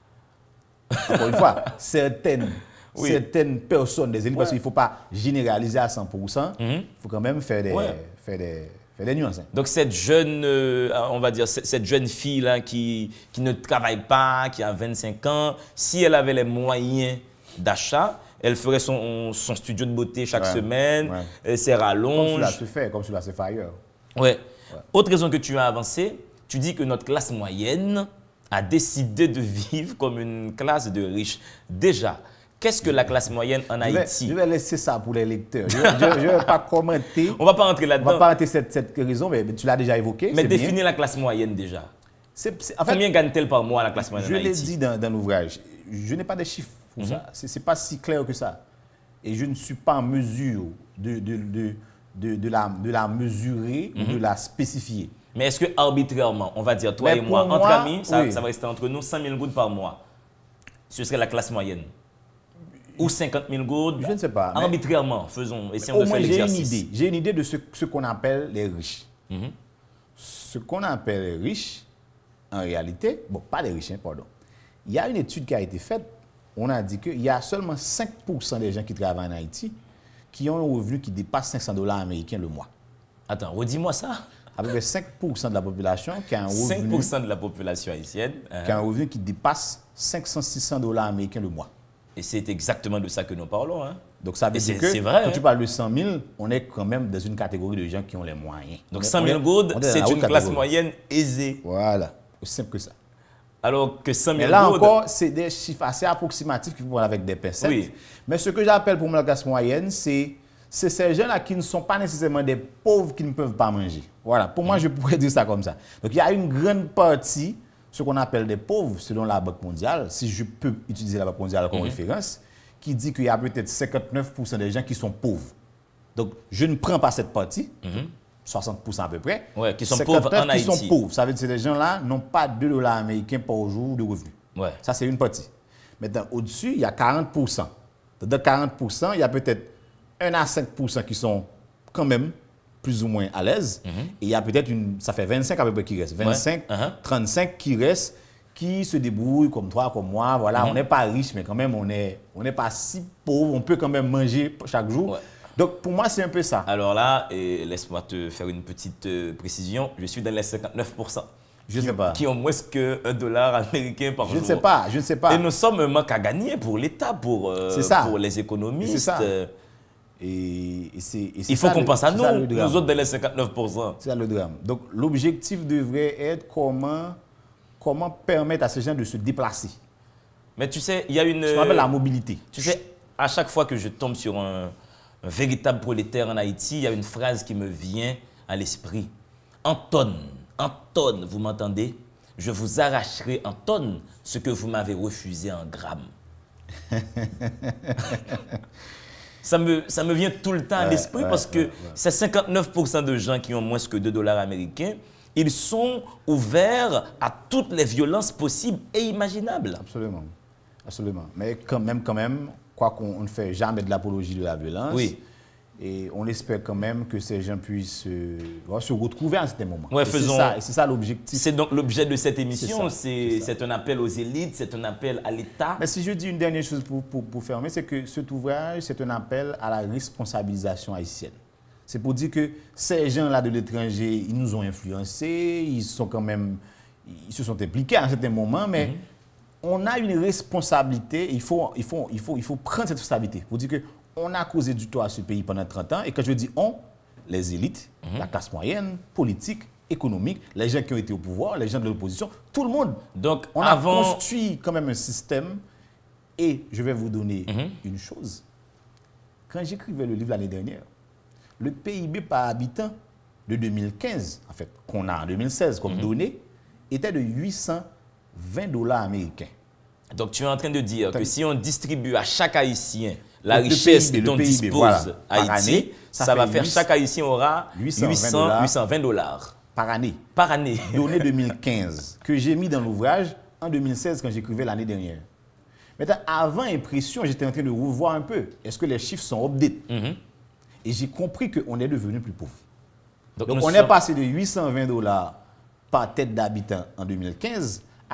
Encore une fois, certaines Oui. personnes des élites, parce qu'il ne faut pas généraliser à 100%, il faut quand même faire des, Ouais. faire des nuances. Hein. Donc cette jeune, on va dire, cette jeune fille-là qui ne travaille pas, qui a 25 ans, si elle avait les moyens d'achat, elle ferait son studio de beauté chaque Ouais. semaine, ses Comme rallonges. cela se fait, comme cela se fait ailleurs. Ouais. Autre raison que tu as avancée, tu dis que notre classe moyenne a décidé de vivre comme une classe de riches. Déjà, qu'est-ce que la classe moyenne en Haïti? Je vais laisser ça pour les lecteurs. Je ne vais pas commenter. On ne va pas rentrer On ne va là-dedans. pas arrêter cette raison, mais tu l'as déjà évoqué. Mais c'est bien. définis la classe moyenne déjà. En fait, Combien gagne-t-elle par mois la classe moyenne je en l'ai Haïti? dit dans l'ouvrage, je n'ai pas de chiffres pour ça. Ce n'est pas si clair que ça. Et je ne suis pas en mesure de la mesurer ou de la spécifier. Mais est-ce que arbitrairement, on va dire, toi Mais et moi, pour entre moi, amis, ça oui. va rester entre nous 100 000 gouttes par mois? Ce serait la classe moyenne. Ou 50 000 gouttes? Je ne sais pas, mais- Arbitrairement, essayons Au de faire moins, j'ai une l'exercice. idée. J'ai une idée de ce qu'on appelle les riches. Ce qu'on appelle les riches, en réalité, bon, pas les riches, hein, pardon. Il y a une étude qui a été faite. On a dit qu'il y a seulement 5% des gens qui travaillent en Haïti qui ont un revenu qui dépasse 500 $ américains le mois. Attends, redis-moi ça. À peu près 5% de la population qui a un revenu, 5% de la population haïtienne. qui a un revenu qui dépasse 500-600 $ américains le mois. Et c'est exactement de ça que nous parlons. Hein. Donc ça veut Et dire c'est- que c'est vrai, quand hein. tu parles de 100 000, on est quand même dans une catégorie de gens qui ont les moyens. Donc On est- 100 on 000 est- gouttes, on est dans c'est la haute une classe catégorie. moyenne aisée. Voilà, aussi simple que ça. Alors que 100 000 Mais là gouttes, encore, c'est des chiffres assez approximatifs qu'il faut prendre avec des pincettes. Oui. Mais ce que j'appelle pour moi la classe moyenne, c'est ces gens-là qui ne sont pas nécessairement des pauvres qui ne peuvent pas manger. Voilà, pour moi, je pourrais dire ça comme ça. Donc il y a une grande partie, ce qu'on appelle des pauvres, selon la Banque mondiale, si je peux utiliser la Banque mondiale comme référence, qui dit qu'il y a peut-être 59% des gens qui sont pauvres. Donc je ne prends pas cette partie, 60% à peu près. Ouais, qui sont 59 pauvres en qui Haïti. sont pauvres. Ça veut dire que ces gens-là n'ont pas 2 $ américains par jour de revenus. ouais. Ça, c'est une partie. Maintenant, au-dessus, il y a 40%. De 40%, il y a peut-être 1 à 5% qui sont quand même plus ou moins à l'aise. Et il y a peut-être ça fait 25 à peu près qui restent. 25, 35 qui restent, qui se débrouillent comme toi, comme moi. Voilà, on n'est pas riche, mais quand même, on n'est pas si pauvre. On peut quand même manger chaque jour. Ouais. Donc, pour moi, c'est un peu ça. Alors là, laisse-moi te faire une petite précision. Je suis dans les 59%. Je ne sais pas. Qui ont moins que $1 américain par jour. Je ne sais pas, je ne sais pas. Et nous sommes un manque à gagner pour l'État, pour les économistes. C'est ça. Et c'est Il faut ça qu'on le- pense à c'est ça le nous, drame. nous autres dans les 59%. C'est ça le drame. Donc, l'objectif devrait être comment permettre à ces gens de se déplacer. Mais tu sais, il y a une... Ce qu'on appelle la mobilité. Tu sais, à chaque fois que je tombe sur un véritable prolétaire en Haïti, il y a une phrase qui me vient à l'esprit. En tonnes, vous m'entendez? Je vous arracherai en tonnes ce que vous m'avez refusé en grammes. Ça me vient tout le temps à l'esprit parce que ces 59% de gens qui ont moins que $2 américains, ils sont ouverts à toutes les violences possibles et imaginables. Absolument. Absolument. Mais quand même, quoi qu'on ne fait jamais de l'apologie de la violence. Oui. Et on espère quand même que ces gens puissent se retrouver à certains moments. Ouais, Et faisons- c'est ça l'objectif. C'est donc l'objet de cette émission, C'est ça. c'est un appel aux élites, c'est un appel à l'État. Mais si je dis une dernière chose pour fermer, c'est que cet ouvrage, c'est un appel à la responsabilisation haïtienne. C'est pour dire que ces gens-là de l'étranger, ils nous ont influencés, ils se sont impliqués à un certain moment, mais on a une responsabilité, il faut prendre cette responsabilité pour dire qu'on a causé du tort à ce pays pendant 30 ans, et quand je dis on, les élites, la classe moyenne, politique, économique, les gens qui ont été au pouvoir, les gens de l'opposition, tout le monde. Donc, on a construit quand même un système. Et je vais vous donner une chose. Quand j'écrivais le livre l'année dernière, le PIB par habitant de 2015, en fait, qu'on a en 2016 comme données, était de 820 $ américains. Donc, tu es en train de dire que si on distribue à chaque Haïtien la richesse dont dispose Haïti, ça va faire chaque Haïtien aura 820 $. Par année. Par année. Données 2015, que j'ai mis dans l'ouvrage en 2016 quand j'écrivais l'année dernière. Maintenant, avant impression, j'étais en train de revoir un peu. Est-ce que les chiffres sont updates? Et j'ai compris qu'on est devenu plus pauvre. Donc on est passé de 820 $ par tête d'habitant en 2015 à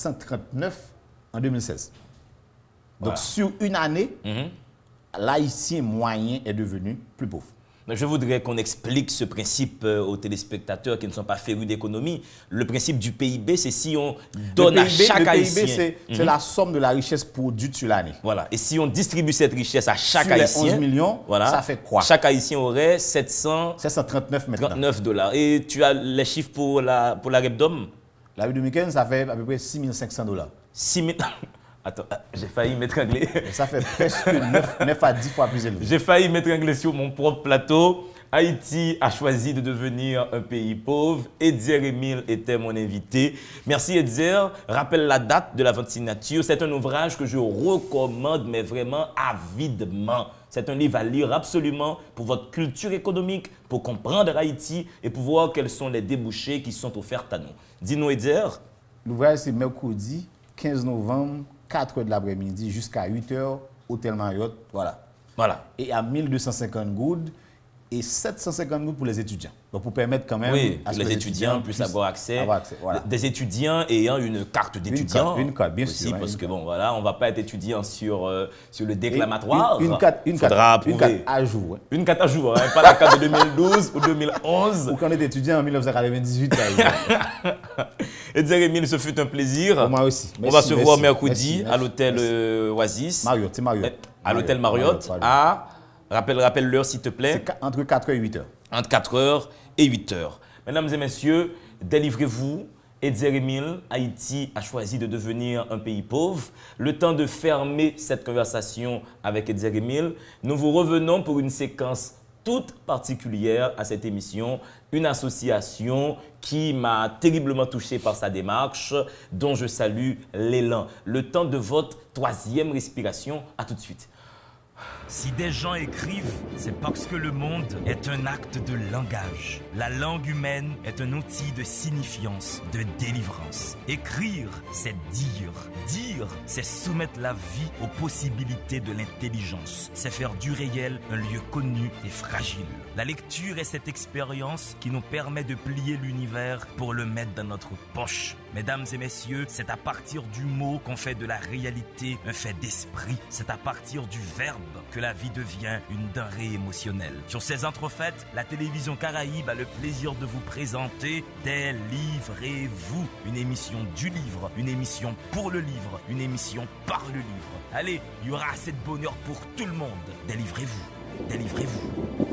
739 en 2016. Donc sur une année, l'Haïtien moyen est devenu plus pauvre. Je voudrais qu'on explique ce principe aux téléspectateurs qui ne sont pas férus d'économie. Le principe du PIB, c'est si on donne à chaque Haïtien... Le PIB, c'est la somme de la richesse produite sur l'année. Voilà. Et si on distribue cette richesse à chaque Haïtien... Sur les 11 millions, voilà, ça fait quoi? Chaque Haïtien aurait 739 $. Et tu as les chiffres pour la REPDOM? La REPDOM, ça fait à peu près 6 500 $. 6 000... Attends, j'ai failli m'étrangler. Ça fait presque 9 à 10 fois plus élevé. J'ai failli m'étrangler sur mon propre plateau. Haïti a choisi de devenir un pays pauvre. Edzer Emile était mon invité. Merci Edzer. Rappelle la date de la vente signature. C'est un ouvrage que je recommande, mais vraiment avidement. C'est un livre à lire absolument pour votre culture économique, pour comprendre Haïti et pour voir quels sont les débouchés qui sont offerts à nous. Dis-nous Edzer. L'ouvrage c'est mercredi 15 novembre. 4 h de l'après-midi jusqu'à 8 h, Hôtel Marriott, voilà. Et à 1250 goudes et 750 gouttes pour les étudiants. Donc pour permettre quand même à ce que les étudiants puissent avoir accès. Voilà. Des étudiants ayant une carte d'étudiant. Une carte, bien sûr. Parce que bon, voilà, on ne va pas être étudiant sur le déclamatoire. Une carte à jour. Une carte à jour, hein, pas la carte de 2012 ou 2011. Ou quand on est étudiant en 1998, par exemple. Edzer Emile, ce fut un plaisir. Pour moi aussi. On va se voir mercredi à l'hôtel Oasis. Marriott, c'est Marriott. À l'hôtel Marriott. Rappelle l'heure, s'il te plaît. C'est entre 4 h et 8 h. Entre 4 h et 8 h. Mesdames et messieurs, délivrez-vous. Edzer Emile, Haïti a choisi de devenir un pays pauvre. Le temps de fermer cette conversation avec Edzer Emile, nous vous revenons pour une séquence toute particulière à cette émission, une association qui m'a terriblement touché par sa démarche, dont je salue l'élan. Le temps de votre 3e respiration, à tout de suite. Si des gens écrivent, c'est parce que le monde est un acte de langage. La langue humaine est un outil de signifiance, de délivrance. Écrire, c'est dire. Dire, c'est soumettre la vie aux possibilités de l'intelligence. C'est faire du réel un lieu connu et fragile. La lecture est cette expérience qui nous permet de plier l'univers pour le mettre dans notre poche. Mesdames et messieurs, c'est à partir du mot qu'on fait de la réalité un fait d'esprit. C'est à partir du verbe que la vie devient une denrée émotionnelle. Sur ces entrefaites, la télévision Caraïbe a le plaisir de vous présenter Délivrez-vous, une émission du livre, une émission pour le livre, une émission par le livre. Allez, il y aura assez de bonheur pour tout le monde. Délivrez-vous, délivrez-vous.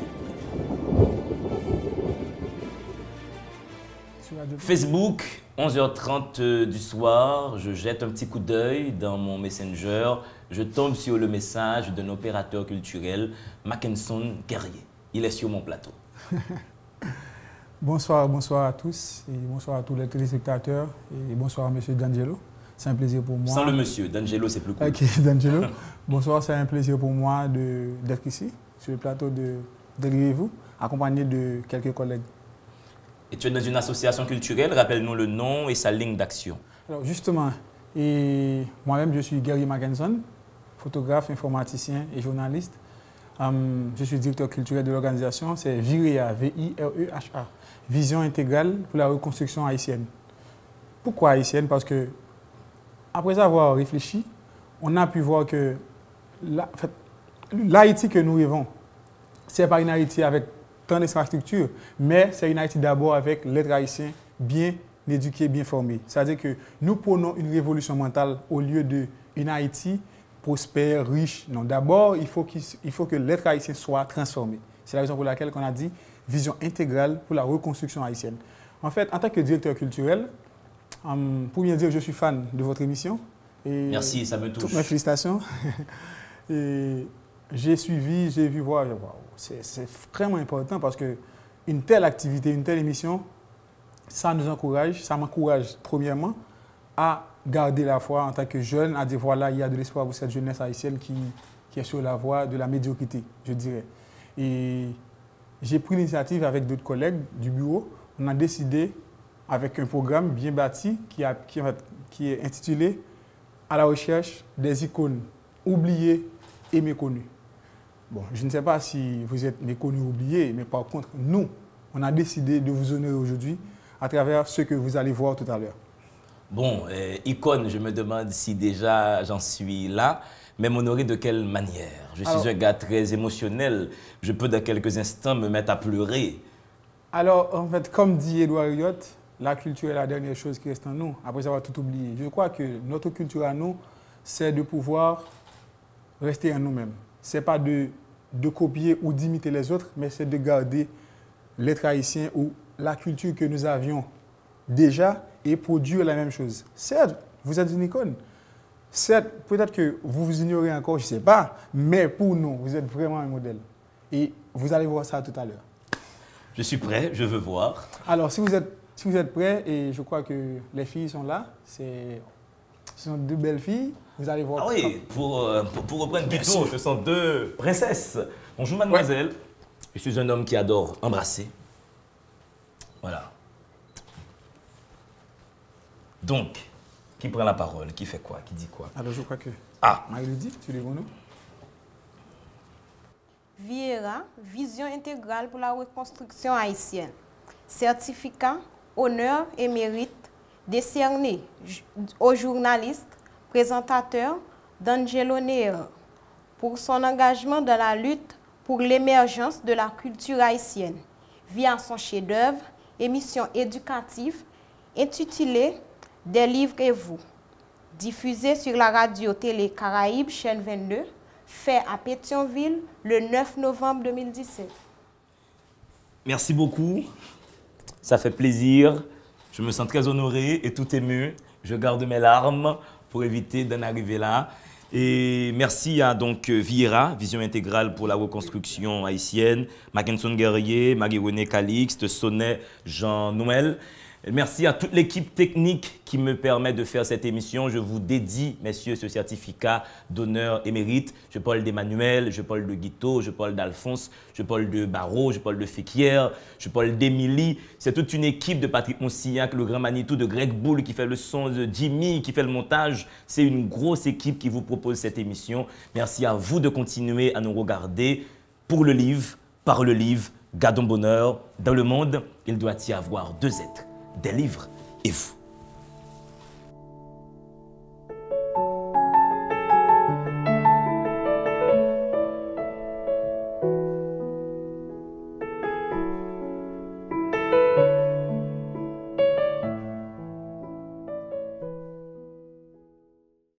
Facebook, 11h30 du soir, je jette un petit coup d'œil dans mon Messenger. Je tombe sur le message d'un opérateur culturel, Mackinson Guerrier. Il est sur mon plateau. Bonsoir à tous et bonsoir à tous les téléspectateurs et bonsoir à M. D'Angelo. C'est un plaisir pour moi. Sans le monsieur, D'Angelo c'est plus cool. Ok, D'Angelo. Bonsoir, c'est un plaisir pour moi d'être ici, sur le plateau de Délivrez-vous, accompagné de quelques collègues. Et tu es dans une association culturelle, rappelle-nous le nom et sa ligne d'action. Alors justement, moi-même je suis Guerrier Mackinson, photographe, informaticien et journaliste. Je suis directeur culturel de l'organisation, c'est VIREHA, V-I-R-E-H-A, Vision intégrale pour la reconstruction haïtienne. Pourquoi haïtienne? Parce que, après avoir réfléchi, on a pu voir que l'Haïti que nous vivons, c'est pas une Haïti avec tant d'infrastructures, mais c'est une Haïti d'abord avec l'être haïtien bien éduqué, bien formé. C'est-à-dire que nous prenons une révolution mentale au lieu d'une Haïti prospère, riche. Non, d'abord, il faut que l'être haïtien soit transformé. C'est la raison pour laquelle on a dit vision intégrale pour la reconstruction haïtienne. En fait, en tant que directeur culturel, pour bien dire, je suis fan de votre émission. Et merci, ça me touche. Toutes mes félicitations. Et j'ai suivi, j'ai vu voir, c'est vraiment important parce qu'une telle activité, une telle émission, ça nous encourage, ça m'encourage premièrement à garder la foi en tant que jeune, à dire voilà, il y a de l'espoir pour cette jeunesse haïtienne qui est sur la voie de la médiocrité, je dirais. Et j'ai pris l'initiative avec d'autres collègues du bureau. On a décidé, avec un programme bien bâti qui est intitulé « À la recherche des icônes oubliées et méconnues ». Bon, je ne sais pas si vous êtes méconnus ou oubliés, mais par contre, nous, on a décidé de vous honorer aujourd'hui à travers ce que vous allez voir tout à l'heure. Bon, icône, je me demande si déjà j'en suis là. Mais m'honorer de quelle manière? Je suis un gars très émotionnel. Je peux dans quelques instants me mettre à pleurer. Alors, en fait, comme dit Edouard Elliot, la culture est la dernière chose qui reste en nous, après avoir tout oublié. Je crois que notre culture à nous, c'est de pouvoir rester en nous-mêmes. Ce n'est pas de copier ou d'imiter les autres, mais c'est de garder l'être haïtien ou la culture que nous avions déjà et produire la même chose. Certes, vous êtes une icône. Certes, peut-être que vous vous ignorez encore, je ne sais pas, mais pour nous, vous êtes vraiment un modèle. Et vous allez voir ça tout à l'heure. Je suis prêt, je veux voir. Alors, si vous êtes prêts, et je crois que les filles sont là, ce sont deux belles filles, vous allez voir. Ah oui, pour reprendre plutôt, ce sont deux princesses. Bonjour mademoiselle, ouais. Je suis un homme qui adore embrasser. Voilà. Donc, qui prend la parole? Qui fait quoi? Qui dit quoi? Alors, je crois que... Marie-Ludie, tu les nous. Vieira, vision intégrale pour la reconstruction haïtienne. Certificat, honneur et mérite décerné au journaliste, présentateur D'Angelo Nera pour son engagement dans la lutte pour l'émergence de la culture haïtienne via son chef-d'œuvre, émission éducative intitulée Délivrez-vous, diffusée sur la radio-télé Caraïbes, chaîne 22, fait à Pétionville le 9 novembre 2017. Merci beaucoup. Ça fait plaisir. Je me sens très honoré et tout ému. Je garde mes larmes pour éviter d'en arriver là. Et merci à donc Vieira, Vision intégrale pour la reconstruction haïtienne, Mackinson Guerrier, Marie-Renée Calixte, Sonnet Jean-Noël. Merci à toute l'équipe technique qui me permet de faire cette émission. Je vous dédie, messieurs, ce certificat d'honneur et mérite. Je parle d'Emmanuel, je parle de Guito, je parle d'Alphonse, je parle de Barreau, je parle de Féquière, je parle d'Émilie. C'est toute une équipe de Patrick Monsillac, le grand Manitou, de Greg Boulle qui fait le son, de Jimmy qui fait le montage. C'est une grosse équipe qui vous propose cette émission. Merci à vous de continuer à nous regarder pour le livre, par le livre. Gardons bonheur. Dans le monde, il doit y avoir deux êtres. Des livres et vous.